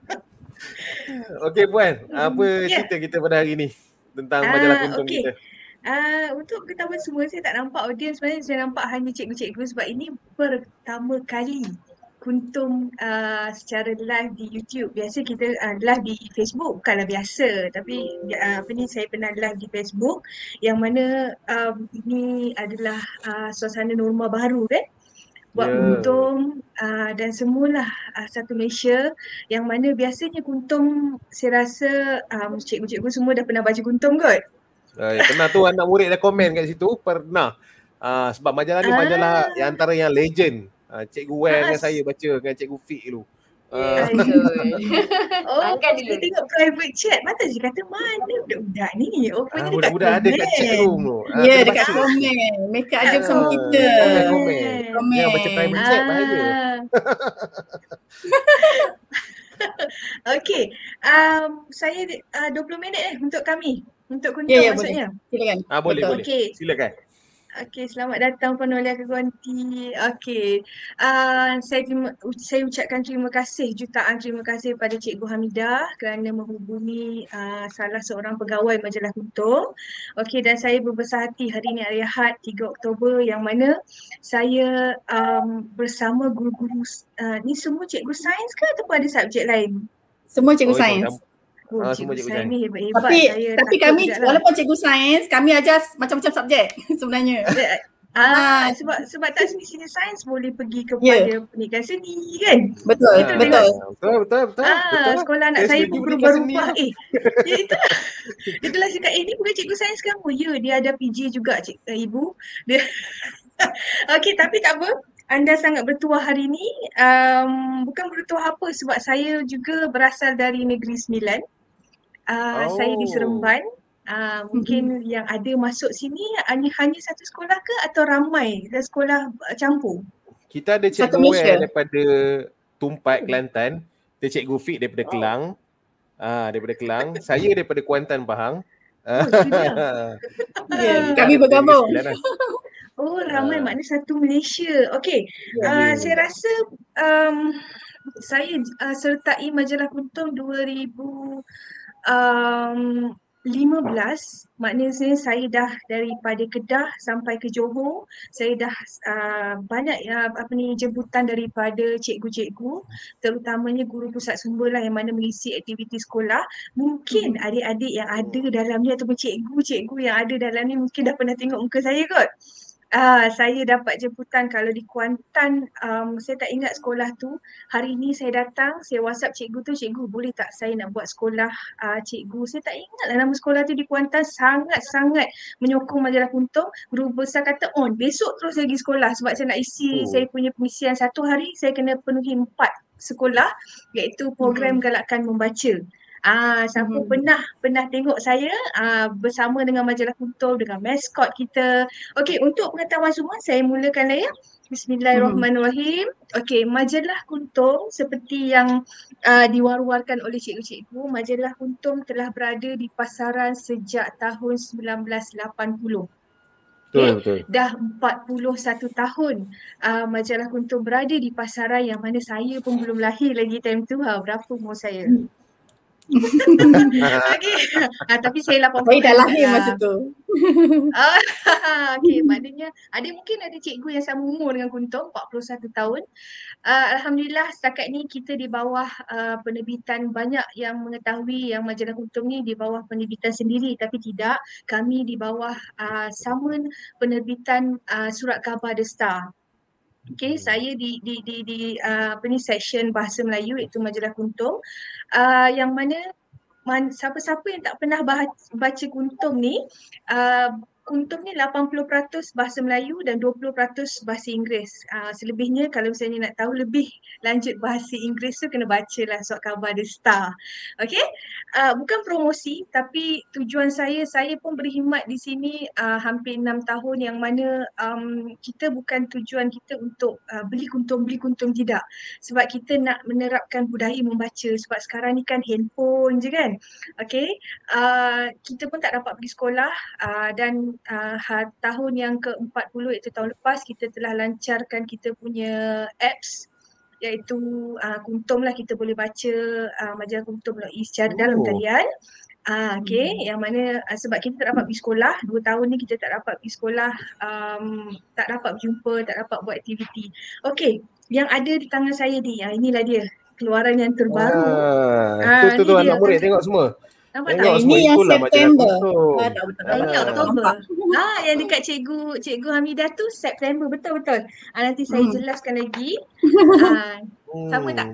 Okey Puan, apa Ya. cerita kita pada hari ni tentang Ah, majalah Kuntum okey. kita? Uh, untuk ketahuan semua, saya tak nampak audiens, sebenarnya saya nampak hanya cikgu-cikgu sebab ini pertama kali Kuntum uh, secara live di YouTube. Biasa kita uh, live di Facebook, bukanlah biasa. Tapi uh, apa ni, saya pernah live di Facebook yang mana um, ini adalah uh, suasana norma baru kan. Buat Ya. Kuntum uh, dan semualah uh, satu Malaysia yang mana biasanya Kuntum, saya rasa um, cikgu-cikgu semua dah pernah baca Kuntum kot. Uh, pernah tu anak murid dah komen kat situ, pernah. Uh, sebab majalah ni majalah Ah. yang antara yang legend. Uh, Cikgu Wen Ah, dengan s- saya baca dengan Cikgu Fik dulu. Uh, Aduh. Oh, Angkat saya dulu. tengok private chat. Mana saya kata mana budak-budak ni? Oh, ah, punya dekat budak-budak ada kat komen. chat room tu. Ah, Ya, kena dekat baca. komen. Mereka ada bersama Ah, kita. Komen-komen. Komen. Jangan baca private chat, bahaya. Ah. Okey. Um, saya uh, dua puluh minit eh untuk kami. Untuk Kuntum Ya, ya, boleh. maksudnya. Silakan. Ah, boleh, Betul. boleh. Okey. Silakan. Okey, selamat datang Puan Nolia ke Guanti. Okey. Uh, saya terima, saya ucapkan terima kasih, jutaan terima kasih pada Cikgu Hamidah kerana menghubungi uh, salah seorang pegawai majalah Kuntum. Okey, dan saya berbesar hati hari ini hari Ahad tiga Oktober yang mana saya um, bersama guru-guru uh, ni semua cikgu sains ke ataupun ada subjek lain? Semua cikgu Oh, sains. sama. Oh, Ah, cikgu semua cikgu sains sains. ni hebat-hebat. Tapi Saya tapi takut kami juga lah. walaupun cikgu sains, kami ajar macam-macam subjek sebenarnya. Ah, sebab sebab tak sini-sini sains boleh pergi kepada Ya. pendidikan seni kan? Betul, Ah, betul. Betul, betul, betul. Ah, betul. sekolah anak Saya saya setuju pun pendidikan berubah-ubah. seni Eh, ya itulah. Itulah cakap, eh ni bukan cikgu sains kamu. Ya, dia ada P J juga cik, uh, ibu. Dia Okey, tapi tak apa. Anda sangat bertuah hari ni. Um, bukan bertuah apa sebab saya juga berasal dari Negeri Sembilan. Uh, Oh. Saya di Seremban. Uh, mungkin yang ada masuk sini hanya hanya satu sekolah ke atau ramai dan sekolah uh, campur? Kita ada Satu Cikgu Malaysia. Wen daripada Tumpat, Kelantan. Ada Cikgu Fik daripada Kelang. Ah, daripada Kelang. Saya daripada Kuantan, Pahang. Oh, itu dia. Ya, Ah. kami bergabung. Oh, ramai Ah. maknanya satu Malaysia. Okey. Uh, Ya. saya rasa um, saya uh, sertai majalah Kuntum dua ribu lima belas, maknanya saya dah daripada Kedah sampai ke Johor. Saya dah uh, banyak uh, apa ni jemputan daripada cikgu-cikgu, terutamanya guru pusat sumber lah yang mana mengisi aktiviti sekolah. Mungkin adik-adik yang ada dalam ni ataupun cikgu-cikgu yang ada dalam ni mungkin dah pernah tengok muka saya kot. Ah, saya dapat jemputan kalau di Kuantan, um, saya tak ingat sekolah tu. Hari ni saya datang, saya WhatsApp cikgu tu, cikgu boleh tak saya nak buat sekolah uh, cikgu. Saya tak ingat lah nama sekolah tu di Kuantan, sangat-sangat menyokong majalah Kuntum. Guru besar kata on, besok terus saya pergi sekolah sebab saya nak isi Oh. saya punya pengisian satu hari, saya kena penuhi empat sekolah iaitu program galakan membaca. Ah, siapa Mhm. pernah pernah tengok saya ah, bersama dengan majalah Kuntum dengan maskot kita. Okey, untuk pengetahuan semua saya mulakan lah ya. Bismillahirrahmanirrahim. Okey, majalah Kuntum seperti yang uh, diwar-warkan oleh cikgu-cikgu, majalah Kuntum telah berada di pasaran sejak tahun sembilan belas lapan puluh. Betul, betul. Dah empat puluh satu tahun uh, majalah Kuntum berada di pasaran yang mana saya pun belum lahir lagi time tu. Ha, berapa umur saya? Okey. Ah, tapi saya lapan Saya puluh dah an lahir lah. masa tu. Ah, okey, maknanya ada mungkin ada cikgu yang sama umur dengan Kuntum, empat puluh satu tahun. Uh, Alhamdulillah setakat ni kita di bawah uh, penerbitan, banyak yang mengetahui yang majalah Kuntum ni di bawah penerbitan sendiri, tapi tidak, kami di bawah uh, samun penerbitan uh, surat khabar The Star. Okay, saya di di di di uh, apa ni section bahasa Melayu iaitu majalah Kuntum, uh, yang mana man, siapa-siapa yang tak pernah baca, baca Kuntum ni, uh, Kuntum ni lapan puluh peratus bahasa Melayu dan dua puluh peratus bahasa Inggeris. Uh, selebihnya kalau misalnya nak tahu lebih lanjut bahasa Inggeris tu kena bacalah surat khabar The Star. Okay, uh, bukan promosi tapi tujuan saya, saya pun berkhidmat di sini uh, hampir enam tahun, yang mana um, kita bukan tujuan kita untuk uh, beli Kuntum, beli Kuntum, tidak. Sebab kita nak menerapkan budaya membaca, sebab sekarang ni kan handphone je kan. Okay, uh, kita pun tak dapat pergi sekolah uh, dan uh, tahun yang ke empat puluh iaitu tahun lepas kita telah lancarkan kita punya apps iaitu uh, Kuntum lah, kita boleh baca uh, majalah Kuntum melalui secara Oh. dalam talian. Ah, okay, yang mana uh, sebab kita tak dapat pergi sekolah, dua tahun ni kita tak dapat pergi sekolah, um, tak dapat berjumpa, tak dapat buat aktiviti. Okay, yang ada di tangan saya ni, ah, inilah dia keluaran yang terbaru. Ah, Ah, tu tu ni tu dia, anak murid kan? tengok semua. Nampak tak? Tengok Ah, semua ini yang itulah majalah September. Kuntum. Ah, tak betul. Ah, ini Tak Oktober. nampak. Ah, yang dekat cikgu cikgu Hamidah tu September, betul-betul. Ah, nanti saya Hmm. jelaskan lagi. Ah, sama tak?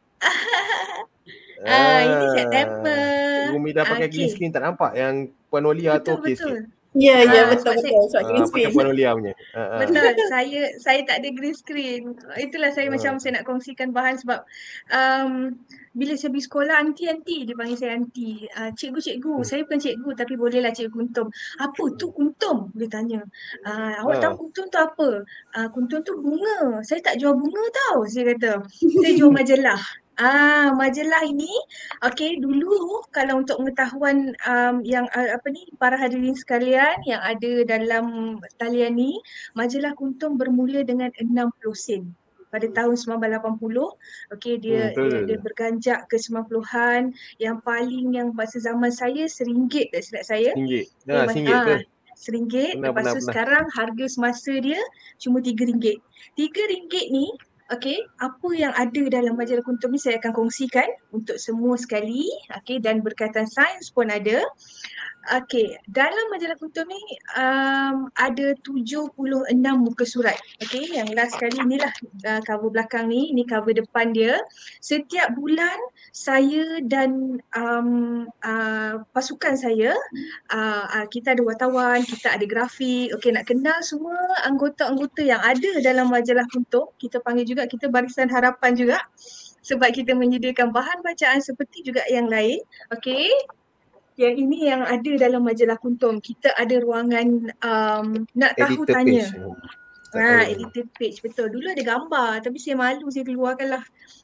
Ah, ini September. Cikgu Umi dah pakai green Okey. screen tak nampak yang Puan Olia tu Betul okey betul. sikit. Ya, ya, Ah, betul sebab betul. Sebab Ah, green pakai screen. Puan Olia punya. Ah, ah. Betul, saya saya tak ada green screen. Itulah saya Ah. macam saya nak kongsikan bahan sebab um, bila saya pergi sekolah, aunty-aunty, dia panggil saya aunty. Uh, cikgu-cikgu, saya bukan cikgu tapi bolehlah cikgu Kuntum. Apa tu Kuntum? Dia tanya. Uh, awak Ah. tahu Kuntum tu apa? Uh, Kuntum tu bunga. Saya tak jual bunga tau, saya kata. Saya jual majalah. Ah, majalah ini, okey, dulu kalau untuk pengetahuan um, yang uh, apa ni, para hadirin sekalian yang ada dalam talian ni, majalah Kuntum bermula dengan enam puluh sen pada tahun sembilan belas lapan puluh. Okey, dia, Hmm, betul. dia dia berganjak ke sembilan puluhan. Yang paling yang masa zaman saya seringgit tak silap saya. Ringgit. Okay, Nah, mas- singgit tu. ah, seringgit. Benar, Lepas benar, tu benar. sekarang harga semasa dia cuma tiga ringgit. Tiga ringgit ni, okey, apa yang ada dalam majalah Kuntum ni saya akan kongsikan untuk semua sekali. Okey, dan berkaitan sains pun ada. Okey, dalam majalah Kuntum ni um, ada tujuh puluh enam muka surat. Okey, yang last sekali inilah uh, cover belakang ni, ini cover depan dia. Setiap bulan saya dan um, uh, pasukan saya, uh, uh, kita ada wartawan, kita ada grafik. Okey, nak kenal semua anggota-anggota yang ada dalam majalah Kuntum. Kita panggil juga, kita barisan harapan juga. Sebab kita menyediakan bahan bacaan seperti juga yang lain. Okey. Yang ini yang ada dalam majalah Kuntum. Kita ada ruangan um, nak tahu Editor tanya. page. Tak Ha, tahu. editor page, betul. Dulu ada gambar tapi saya malu, saya keluarkan lah.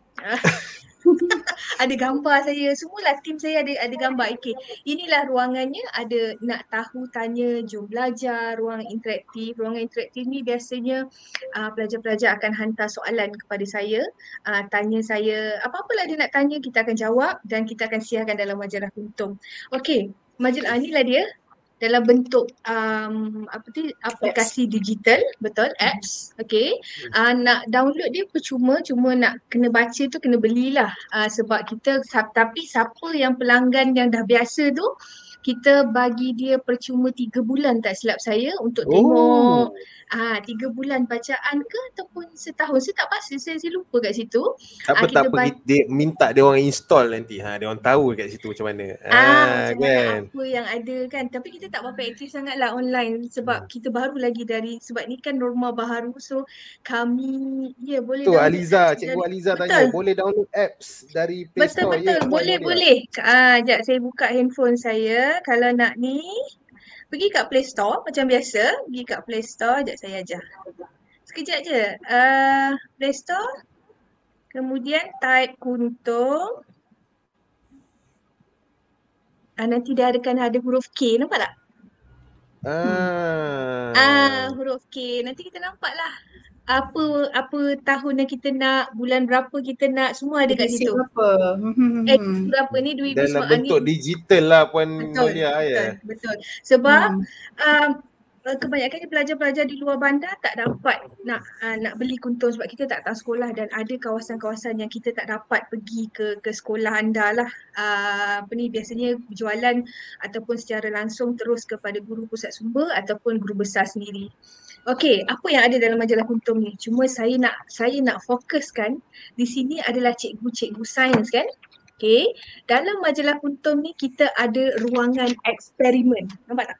Ada gambar saya, semualah tim saya ada ada gambar. Okey, inilah ruangannya, ada nak tahu tanya, jom belajar, ruang interaktif. Ruangan interaktif ni biasanya uh, pelajar-pelajar akan hantar soalan kepada saya, uh, tanya saya apa-apalah dia nak tanya, kita akan jawab dan kita akan siarkan dalam majalah Kuntum. Okey, majalah inilah dia dalam bentuk um, apa tu, aplikasi digital, betul, apps. Okey, uh, nak download dia percuma, cuma nak kena baca tu kena belilah, uh, sebab kita, tapi siapa yang pelanggan yang dah biasa tu, kita bagi dia percuma tiga bulan tak silap saya untuk Oh. tengok ah tiga bulan bacaan ke ataupun setahun. Saya tak pasti, saya, saya lupa kat situ. Tak apa, Ah, tak kita apa, ba- dia minta dia orang install nanti. Ha, dia orang tahu kat situ macam mana. Ah, Ah, macam mana kan. apa yang ada kan. Tapi kita tak berapa aktif sangat lah online sebab Hmm. kita baru lagi dari, sebab ni kan norma baharu, so kami ya boleh Tu download Aliza, apps Cikgu dari- Aliza betul. tanya, boleh download apps dari Play Betul Store? betul, Ya, boleh boleh. Ah, jap saya buka handphone saya. Kalau nak ni, pergi kat Play Store macam biasa, pergi kat Play Store, jap saya ajar. Sekejap je. Uh, Play Store. Kemudian type Kuntum. Ah, nanti dia akan ada huruf K, nampak tak? Ah. Ah, huruf K. Nanti kita nampak lah. apa apa tahun yang kita nak, bulan berapa kita nak, semua ada kat Edisi situ. berapa? Eh, berapa ni dua ribu Dalam sembilan bentuk ni. digital lah Puan Betul, Nolia betul, ya. betul. Sebab Hmm. um, uh, kebanyakan pelajar-pelajar di luar bandar tak dapat nak uh, nak beli kuntum sebab kita tak datang sekolah, dan ada kawasan-kawasan yang kita tak dapat pergi ke ke sekolah anda lah. Uh, apa ni, biasanya jualan ataupun secara langsung terus kepada guru pusat sumber ataupun guru besar sendiri. Okey, apa yang ada dalam majalah kuntum ni? Cuma saya nak saya nak fokuskan di sini adalah cikgu-cikgu sains kan. Okey, dalam majalah kuntum ni kita ada ruangan eksperimen. Nampak tak?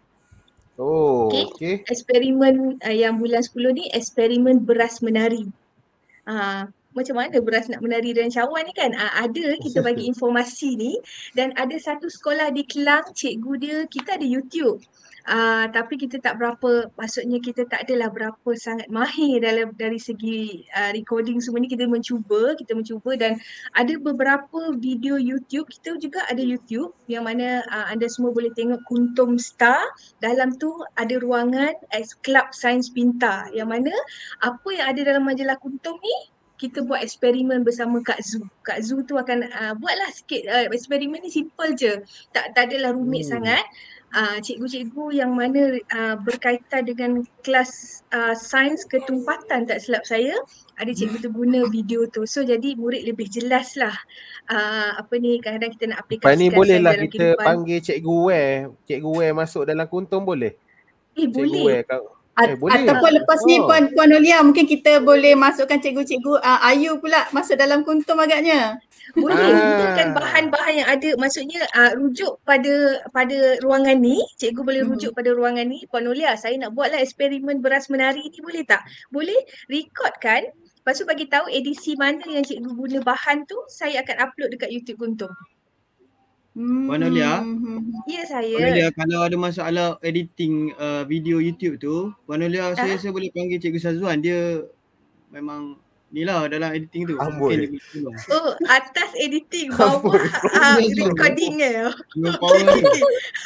Oh, Okey. okey. Eksperimen uh, yang bulan sepuluh ni eksperimen beras menari. Uh, macam mana beras nak menari dan cawan ni kan? Uh, ada kita bagi informasi ni, dan ada satu sekolah di Kelang, cikgu dia, kita ada YouTube. Uh, tapi kita tak berapa, maksudnya kita tak adalah berapa sangat mahir dalam dari segi uh, recording semua ni. Kita mencuba, kita mencuba dan ada beberapa video YouTube. Kita juga ada YouTube yang mana uh, anda semua boleh tengok Kuntum Star. Dalam tu ada ruangan ex Club Sains Pintar, yang mana apa yang ada dalam majalah Kuntum ni kita buat eksperimen bersama Kak Zu. Kak Zu tu akan uh, buatlah sikit uh, eksperimen ni simple je. Tak tak adalah rumit hmm. sangat. Uh, cikgu-cikgu yang mana uh, berkaitan dengan kelas uh, sains ketumpatan tak silap saya, ada cikgu tu guna video tu. So jadi murid lebih jelas lah uh, apa ni, kadang-kadang kita nak aplikasikan Lepas ni boleh lah dalam kita kehidupan. panggil Cikgu Ware. Cikgu Ware masuk dalam kuntum boleh? Eh Cikgu boleh. Ware kat, A- eh, boleh. Ataupun lepas ni Oh. Puan Puan Nolia, mungkin kita boleh masukkan cikgu-cikgu uh, Ayu pula masuk dalam kuntum agaknya. Boleh, Ah. gunakan bahan-bahan yang ada, maksudnya uh, rujuk pada pada ruangan ni, cikgu boleh Mhm. rujuk pada ruangan ni. Puan Nolia, saya nak buatlah eksperimen beras menari ni, boleh tak? Boleh, record kan? Lepas tu bagi tahu edisi mana yang cikgu guna bahan tu, saya akan upload dekat YouTube Kuntum. Hmm. Puan Nolia, Ya Puan Nolia, saya. kalau ada masalah editing uh, video YouTube tu, Puan Nolia, saya, Ah. saya boleh panggil Cikgu Syazwan. Dia memang ni lah dalam editing tu. Amboi. Mungkin dia boleh tolong. Oh, atas editing, bawah uh, recordingnya. Dia power dia.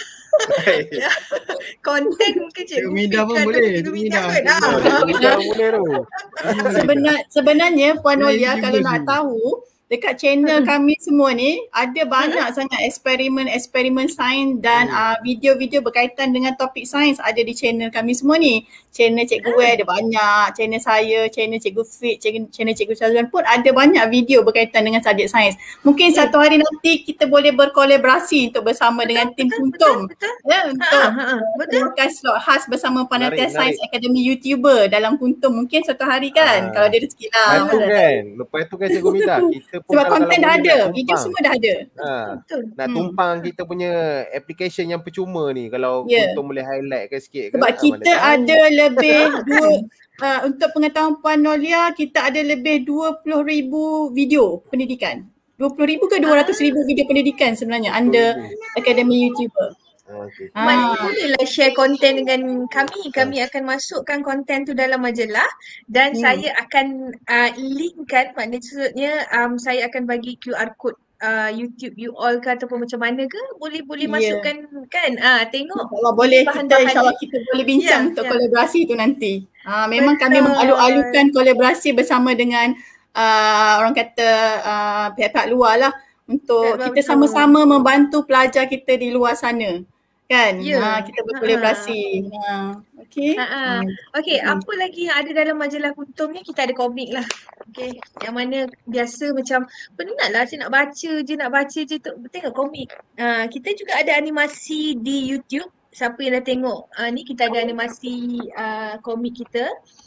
Konten mungkin Cikgu cikgu Mida pun Fik boleh, Cikgu Cikgu Mida Mida. pun. Ah. Dah boleh tu. Sebenar, sebenarnya Puan Boleh Nolia, juga kalau tu. nak tahu, dekat channel kami semua ni ada banyak sangat eksperimen-eksperimen sains dan uh, video-video berkaitan dengan topik sains ada di channel kami semua ni. Channel Cikgu Ware ada banyak, channel saya, channel Cikgu Fik, channel, channel Cikgu Syazwan pun ada banyak video berkaitan dengan subjek sains. Mungkin satu hari nanti kita boleh berkolaborasi untuk bersama dengan tim Kuntum. Betul. Ya, untuk Ha, ha, ha. Betul. bukan slot khas bersama Panitia Menarik, Sains menarik. Akademi YouTuber dalam Kuntum. Mungkin satu hari kan, Ah. kalau ada rezeki lah. Lepas tu Mana kan, lepas tu kan Cikgu Mida, kita pun sebab kalau- konten kalau dah boleh ada, nak video tumpang. semua dah ada. Ha, Betul. nak Hmm. tumpang kita punya application yang percuma ni, kalau Ya. Kuntum boleh highlight ke sikit ke. Sebab ah, kita mana tahu. ada lebih Ah, dua, uh, untuk pengetahuan Puan Nolia, kita ada lebih dua puluh ribu video pendidikan. dua puluh ribu ke dua ratus ribu video pendidikan sebenarnya under Akademi YouTuber. Okay. Maknanya Ah. bolehlah share konten dengan kami. Kami akan masukkan konten tu dalam majalah dan Hmm. saya akan uh, linkkan, maksudnya um, saya akan bagi Q R code uh, YouTube you all ke ataupun macam mana ke, boleh boleh Ya. masukkan kan. Ah, tengok InsyaAllah boleh, kita bahan-bahan insyaAllah ni. kita boleh bincang Ya, untuk ya. kolaborasi tu nanti. Ah, memang kami Betul. mengalu-alukan kolaborasi bersama dengan uh, orang kata uh, pihak-pihak luar lah untuk Betul, kita betul. sama-sama membantu pelajar kita di luar sana. Kan? Ya. Ha, kita berkolaborasi. Ha. Okey. Ha, ha. Okey, apa lagi yang ada dalam majalah Kuntum ni? Kita ada komik lah. Okey, yang mana biasa macam penat lah, saya nak baca je, nak baca je, tu, tengok komik. Ha, kita juga ada animasi di YouTube. Siapa yang dah tengok uh, ni, kita ada animasi uh, komik kita.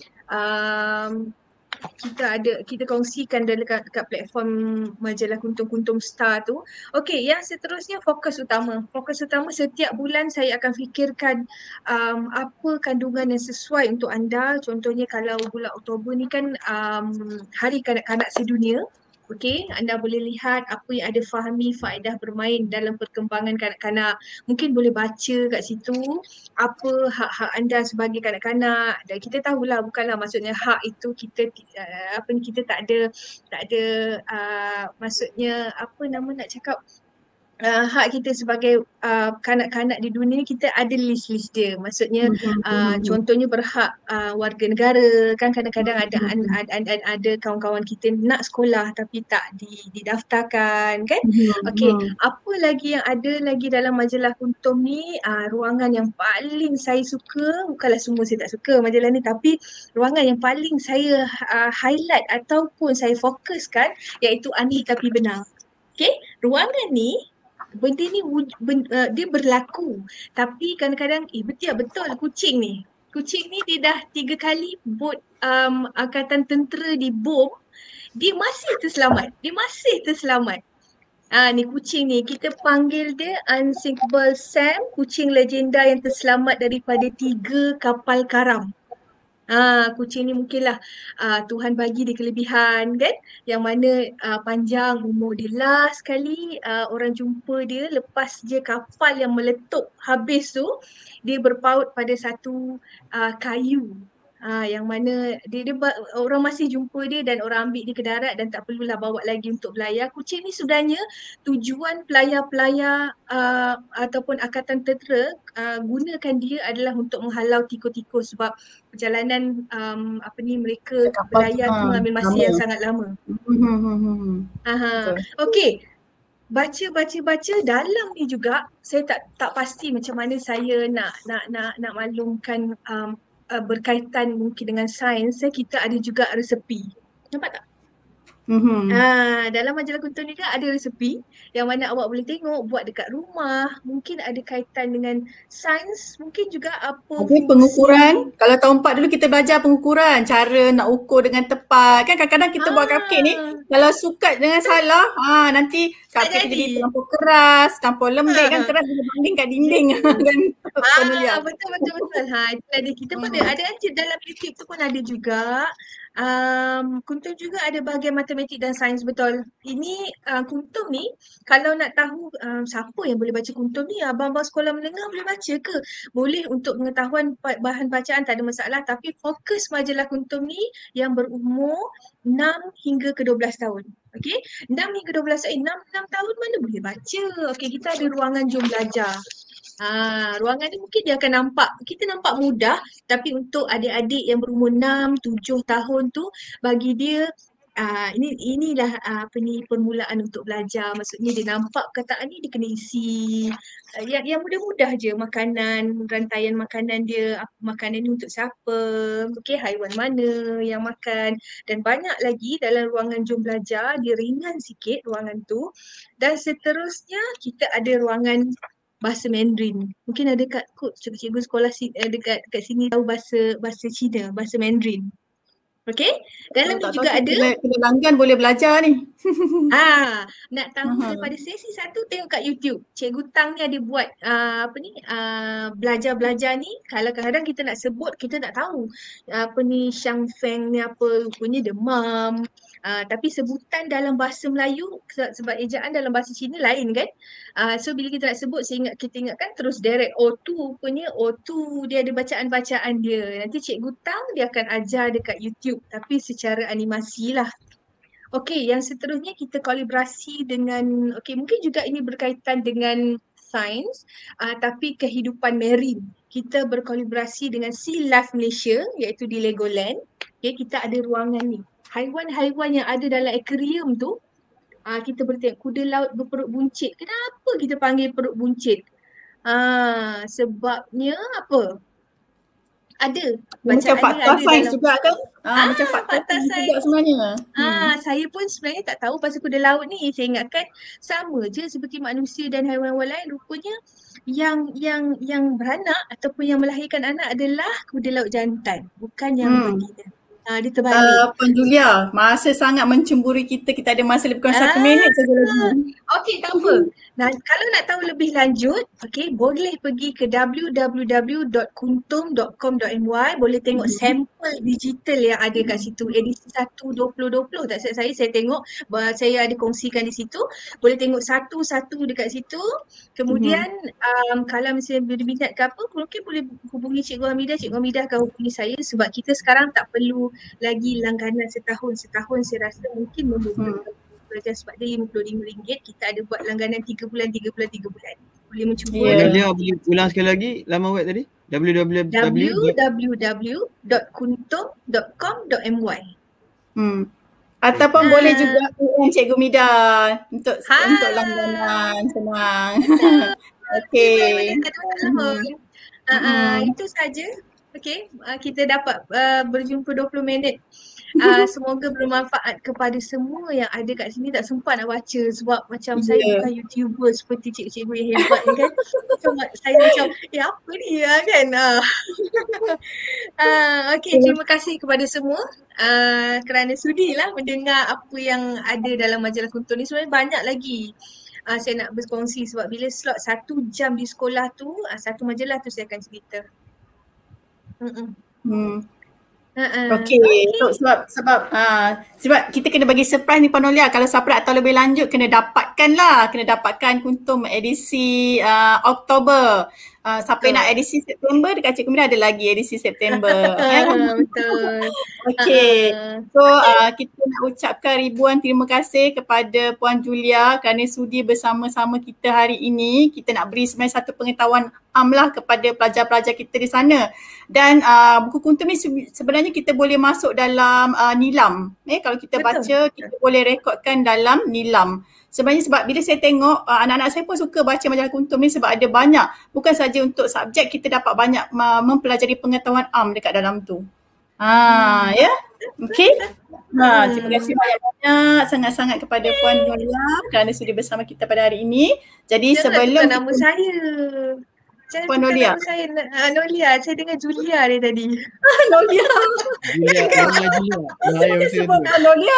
Um, kita ada, kita kongsikan dekat, dekat platform majalah Kuntum-Kuntum Star tu. Okey, yang seterusnya fokus utama. Fokus utama setiap bulan saya akan fikirkan um, apa kandungan yang sesuai untuk anda. Contohnya kalau bulan Oktober ni kan um, Hari Kanak-Kanak Sedunia. Okey, anda boleh lihat apa yang ada fahami faedah bermain dalam perkembangan kanak-kanak. Mungkin boleh baca kat situ apa hak-hak anda sebagai kanak-kanak. Dan kita tahulah, bukanlah maksudnya hak itu kita uh, apa ni, kita tak ada tak ada uh, maksudnya apa nama nak cakap, uh, hak kita sebagai uh, kanak-kanak di dunia ni, kita ada list-list dia. Maksudnya uh, contohnya berhak uh, warga negara kan, kadang-kadang ada, ada, ada ada kawan-kawan kita nak sekolah tapi tak di, didaftarkan kan. Okey, apa lagi yang ada lagi dalam majalah Kuntum ni, uh, ruangan yang paling saya suka, bukanlah semua saya tak suka majalah ni, tapi ruangan yang paling saya uh, highlight ataupun saya fokuskan iaitu Aneh Tapi Benar. Okey, ruangan ni benda ni ben, uh, dia berlaku, tapi kadang-kadang eh betul betul kucing ni kucing ni dia dah tiga kali bot um, angkatan tentera dibom, dia masih terselamat dia masih terselamat. Ah, ni kucing ni kita panggil dia Unsinkable Sam, kucing legenda yang terselamat daripada tiga kapal karam. Ah, kucing ni mungkinlah ah, Tuhan bagi dia kelebihan kan, yang mana ah, panjang umur dia. Last sekali ah, orang jumpa dia lepas je kapal yang meletup habis tu, dia berpaut pada satu ah, kayu. Ah, yang mana dia, dia orang masih jumpa dia dan orang ambil dia ke darat dan tak perlulah bawa lagi untuk belayar. Kucing ni sebenarnya tujuan pelayar-pelayar uh, ataupun angkatan tentera uh, gunakan dia adalah untuk menghalau tikus-tikus, sebab perjalanan um, apa ni mereka belayar tu mengambil masa yang sangat lama. Aha. Okey. Baca-baca-baca dalam ni juga saya tak tak pasti macam mana saya nak nak nak nak maklumkan um, uh, berkaitan mungkin dengan sains. Kita ada juga resepi. Nampak tak? Mm-hmm. Ah, dalam majalah Kuntum ni kan ada resepi yang mana awak boleh tengok buat dekat rumah, mungkin ada kaitan dengan sains, mungkin juga apa ada pengukuran. Kalau tahun empat dulu kita belajar pengukuran, cara nak ukur dengan tepat. Kan kadang-kadang kita ah. buat cupcake ni, kalau sukat dengan salah, ah nanti cupcake jadi terlampau keras, terlampau lembek ah. kan, keras dia banding kat dinding kan. Ah, betul betul betul. Ha, itu ada kita pun hmm. ada ada dalam YouTube tu pun ada juga. Um, Kuntum juga ada bahagian matematik dan sains, betul. Ini uh, Kuntum ni kalau nak tahu um, siapa yang boleh baca Kuntum ni, abang-abang sekolah menengah boleh baca ke? Boleh untuk pengetahuan bahan bacaan, tak ada masalah, tapi fokus majalah Kuntum ni yang berumur enam hingga ke dua belas tahun. Okey, enam hingga dua belas tahun, enam, enam tahun mana boleh baca. Okey, kita ada ruangan Jom Belajar. Ha, ruangan ni mungkin dia akan nampak, kita nampak mudah, tapi untuk adik-adik yang berumur enam, tujuh tahun tu, bagi dia uh, ini inilah uh, apa ni permulaan untuk belajar. Maksudnya dia nampak perkataan ni dia kena isi uh, yang, yang mudah-mudah je, makanan, rantaian makanan dia, apa makanan ni untuk siapa, okey, haiwan mana yang makan, dan banyak lagi dalam ruangan Jom Belajar. Dia ringan sikit ruangan tu. Dan seterusnya kita ada ruangan bahasa Mandarin. Mungkin ada kat kot cikgu sekolah si, uh, dekat dekat sini tahu bahasa bahasa Cina, bahasa Mandarin. Okey? Dalam ni juga ada kena langgan boleh belajar ni. Ah, nak tahu uh-huh. daripada sesi satu tengok kat YouTube. Cikgu Tang ni ada buat uh, apa ni uh, belajar-belajar ni. Kalau kadang-kadang kita nak sebut kita tak tahu uh, apa ni Shang Feng ni apa, rupanya demam. Uh, tapi sebutan dalam bahasa Melayu sebab ejaan dalam bahasa Cina lain kan. Uh, so bila kita nak sebut, saya ingat kita ingatkan terus direct O tu, rupanya O tu dia ada bacaan-bacaan dia. Nanti Cikgu Tang dia akan ajar dekat YouTube tapi secara animasi lah. Okey, yang seterusnya kita kolaborasi dengan, okey mungkin juga ini berkaitan dengan sains uh, tapi kehidupan marine. Kita berkolaborasi dengan Sea Life Malaysia iaitu di Legoland. Okey, kita ada ruangan ni. Haiwan-haiwan yang ada dalam akuarium tu, uh, kita boleh tengok kuda laut berperut buncit. Kenapa kita panggil perut buncit? Uh, sebabnya apa? Ada. Macam fakta sains juga kan? Ah, ah, macam fakta sains juga sebenarnya. Ah, hmm. Saya pun sebenarnya tak tahu pasal kuda laut ni. Saya ingatkan sama je seperti manusia dan haiwan-haiwan lain. Rupanya yang yang yang beranak ataupun yang melahirkan anak adalah kuda laut jantan, bukan yang hmm. betina. Ah, dia terbalik. Uh, Puan Julia, masa sangat mencemburi kita. Kita ada masa lebih kurang ah. satu minit saja lagi. Okey, tak apa. Nah, kalau nak tahu lebih lanjut, okey, boleh pergi ke w w w dot kuntum dot com dot m y. Boleh tengok mm-hmm. sampel digital yang ada kat situ. Edisi satu dua puluh dua puluh. Tak silap saya, saya tengok. Saya ada kongsikan di situ. Boleh tengok satu-satu dekat situ. Kemudian mm-hmm. um, kalau misalnya berminat ke apa, mungkin boleh hubungi Cikgu Hamidah. Cikgu Hamidah akan hubungi saya sebab kita sekarang tak perlu lagi langganan setahun. Setahun saya rasa mungkin membutuhkan. Hmm. belajar sebab dia lima puluh lima ringgit. Kita ada buat langganan tiga bulan, tiga bulan, tiga bulan. Boleh mencuba. Yeah. Dia boleh ulang sekali lagi laman web tadi? w w w w w w dot kuntum dot com dot m y. Hmm. Ataupun ha. boleh juga dengan Cikgu Mida untuk ha. untuk langganan senang. Okey. Hmm. Uh, uh, itu saja. Okey, uh, kita dapat uh, berjumpa dua puluh minit. Uh, semoga bermanfaat kepada semua yang ada kat sini. Tak sempat nak baca sebab macam yeah. saya bukan YouTuber seperti cikgu-cikgu yang hebat ni kan. So, saya macam, eh apa ni ya kan. Uh. uh, Okey, terima kasih kepada semua uh, kerana sudilah mendengar apa yang ada dalam majalah Kuntum ni. Sebenarnya banyak lagi uh, saya nak berkongsi sebab bila slot satu jam di sekolah tu, uh, satu majalah tu saya akan cerita. Mm-mm. Hmm. Uh-uh. Okey, okay. so, sebab sebab uh, sebab kita kena bagi surprise ni Puan Nolia. Kalau siapa nak tahu lebih lanjut kena dapatkan lah, kena dapatkan Kuntum edisi uh, Oktober. Uh, siapa uh. nak edisi September dekat Cikgu Mida ada lagi edisi September. Betul. Okey. So uh, kita nak ucapkan ribuan terima kasih kepada Puan Julia kerana sudi bersama-sama kita hari ini. Kita nak beri sebenarnya satu pengetahuan amlah kepada pelajar-pelajar kita di sana. Dan uh, buku Kuntum ni sebenarnya kita boleh masuk dalam uh, nilam. Eh kalau kita baca Betul. kita boleh rekodkan dalam nilam. Sebenarnya sebab bila saya tengok uh, anak-anak saya pun suka baca majalah Kuntum ni sebab ada banyak, bukan saja untuk subjek, kita dapat banyak uh, mempelajari pengetahuan am dekat dalam tu. Ha hmm. ya. Okey. Ha, terima kasih banyak-banyak sangat-sangat kepada Puan Nolia kerana sudi bersama kita pada hari ini. Jadi Jangan sebelum nama kita... saya. Jangan Puan Nolia. Nama saya uh, Nolia. Saya dengar Julia dia tadi. Nolia. Julia, Julia, Julia. Saya sebut Nolia.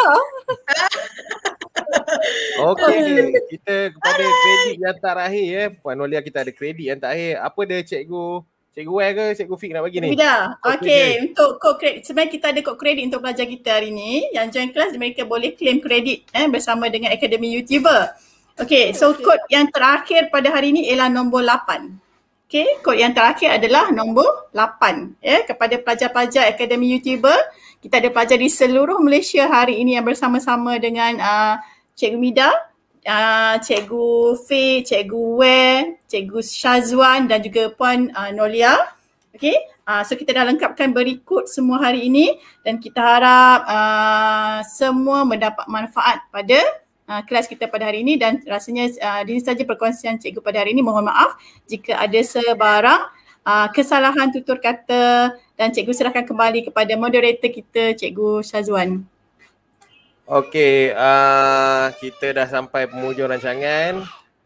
Okey, kita kepada kredit yang terakhir eh. Puan Nolia, kita ada kredit yang terakhir. Apa dia cikgu? Cikgu Wei ke Cikgu Fik nak bagi ni? Tidak. Okey, untuk kod kredit. Sebenarnya kita ada kod kredit untuk pelajar kita hari ni. Yang join kelas mereka boleh claim kredit eh, bersama dengan Akademi YouTuber. Okey, so kod yang terakhir pada hari ni ialah nombor lapan. Okey, kod yang terakhir adalah nombor lapan. Ya, kepada pelajar-pelajar Akademi YouTuber. Kita ada pelajar di seluruh Malaysia hari ini yang bersama-sama dengan uh, Cikgu Mida, uh, Cikgu Fik, Cikgu Wei, Cikgu Syazwan dan juga Puan uh, Nolia. Okay, uh, so kita dah lengkapkan berikut semua hari ini dan kita harap uh, semua mendapat manfaat pada uh, kelas kita pada hari ini dan rasanya uh, ini saja perkongsian cikgu pada hari ini. Mohon maaf jika ada sebarang uh, kesalahan tutur kata dan cikgu serahkan kembali kepada moderator kita, Cikgu Syazwan. Okey, uh, kita dah sampai penghujung rancangan.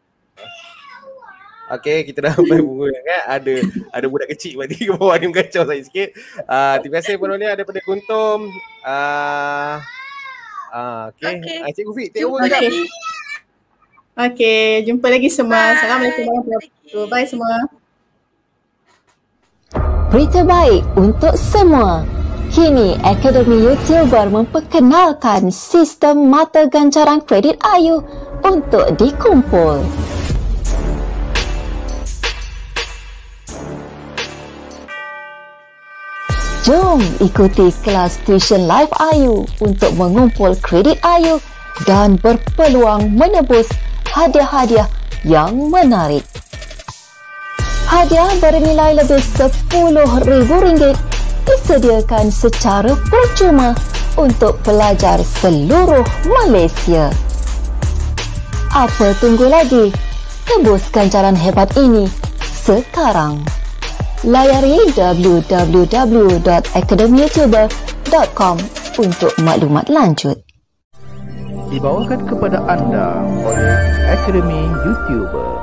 Okey, kita dah sampai penghujung rancangan. Ada ada budak kecil berarti ke bawah ni mengacau saya sikit. Uh, terima kasih Puan Nolia daripada Kuntum. Uh, uh, Okey, okay. uh, Cikgu Fik, take over okay. sekejap. Okey, jumpa lagi semua. Assalamualaikum warahmatullahi wabarakatuh. Bye semua. Berita baik untuk semua. Kini Akademi YouTuber memperkenalkan sistem mata gancaran kredit Ayu untuk dikumpul. Jom ikuti kelas tuition live Ayu untuk mengumpul kredit Ayu dan berpeluang menebus hadiah-hadiah yang menarik. Hadiah bernilai lebih sepuluh ribu ringgit disediakan secara percuma untuk pelajar seluruh Malaysia. Apa tunggu lagi? Tebus ganjaran hebat ini sekarang. Layari w w w dot akademi youtuber dot com untuk maklumat lanjut. Dibawakan kepada anda oleh Akademi YouTuber.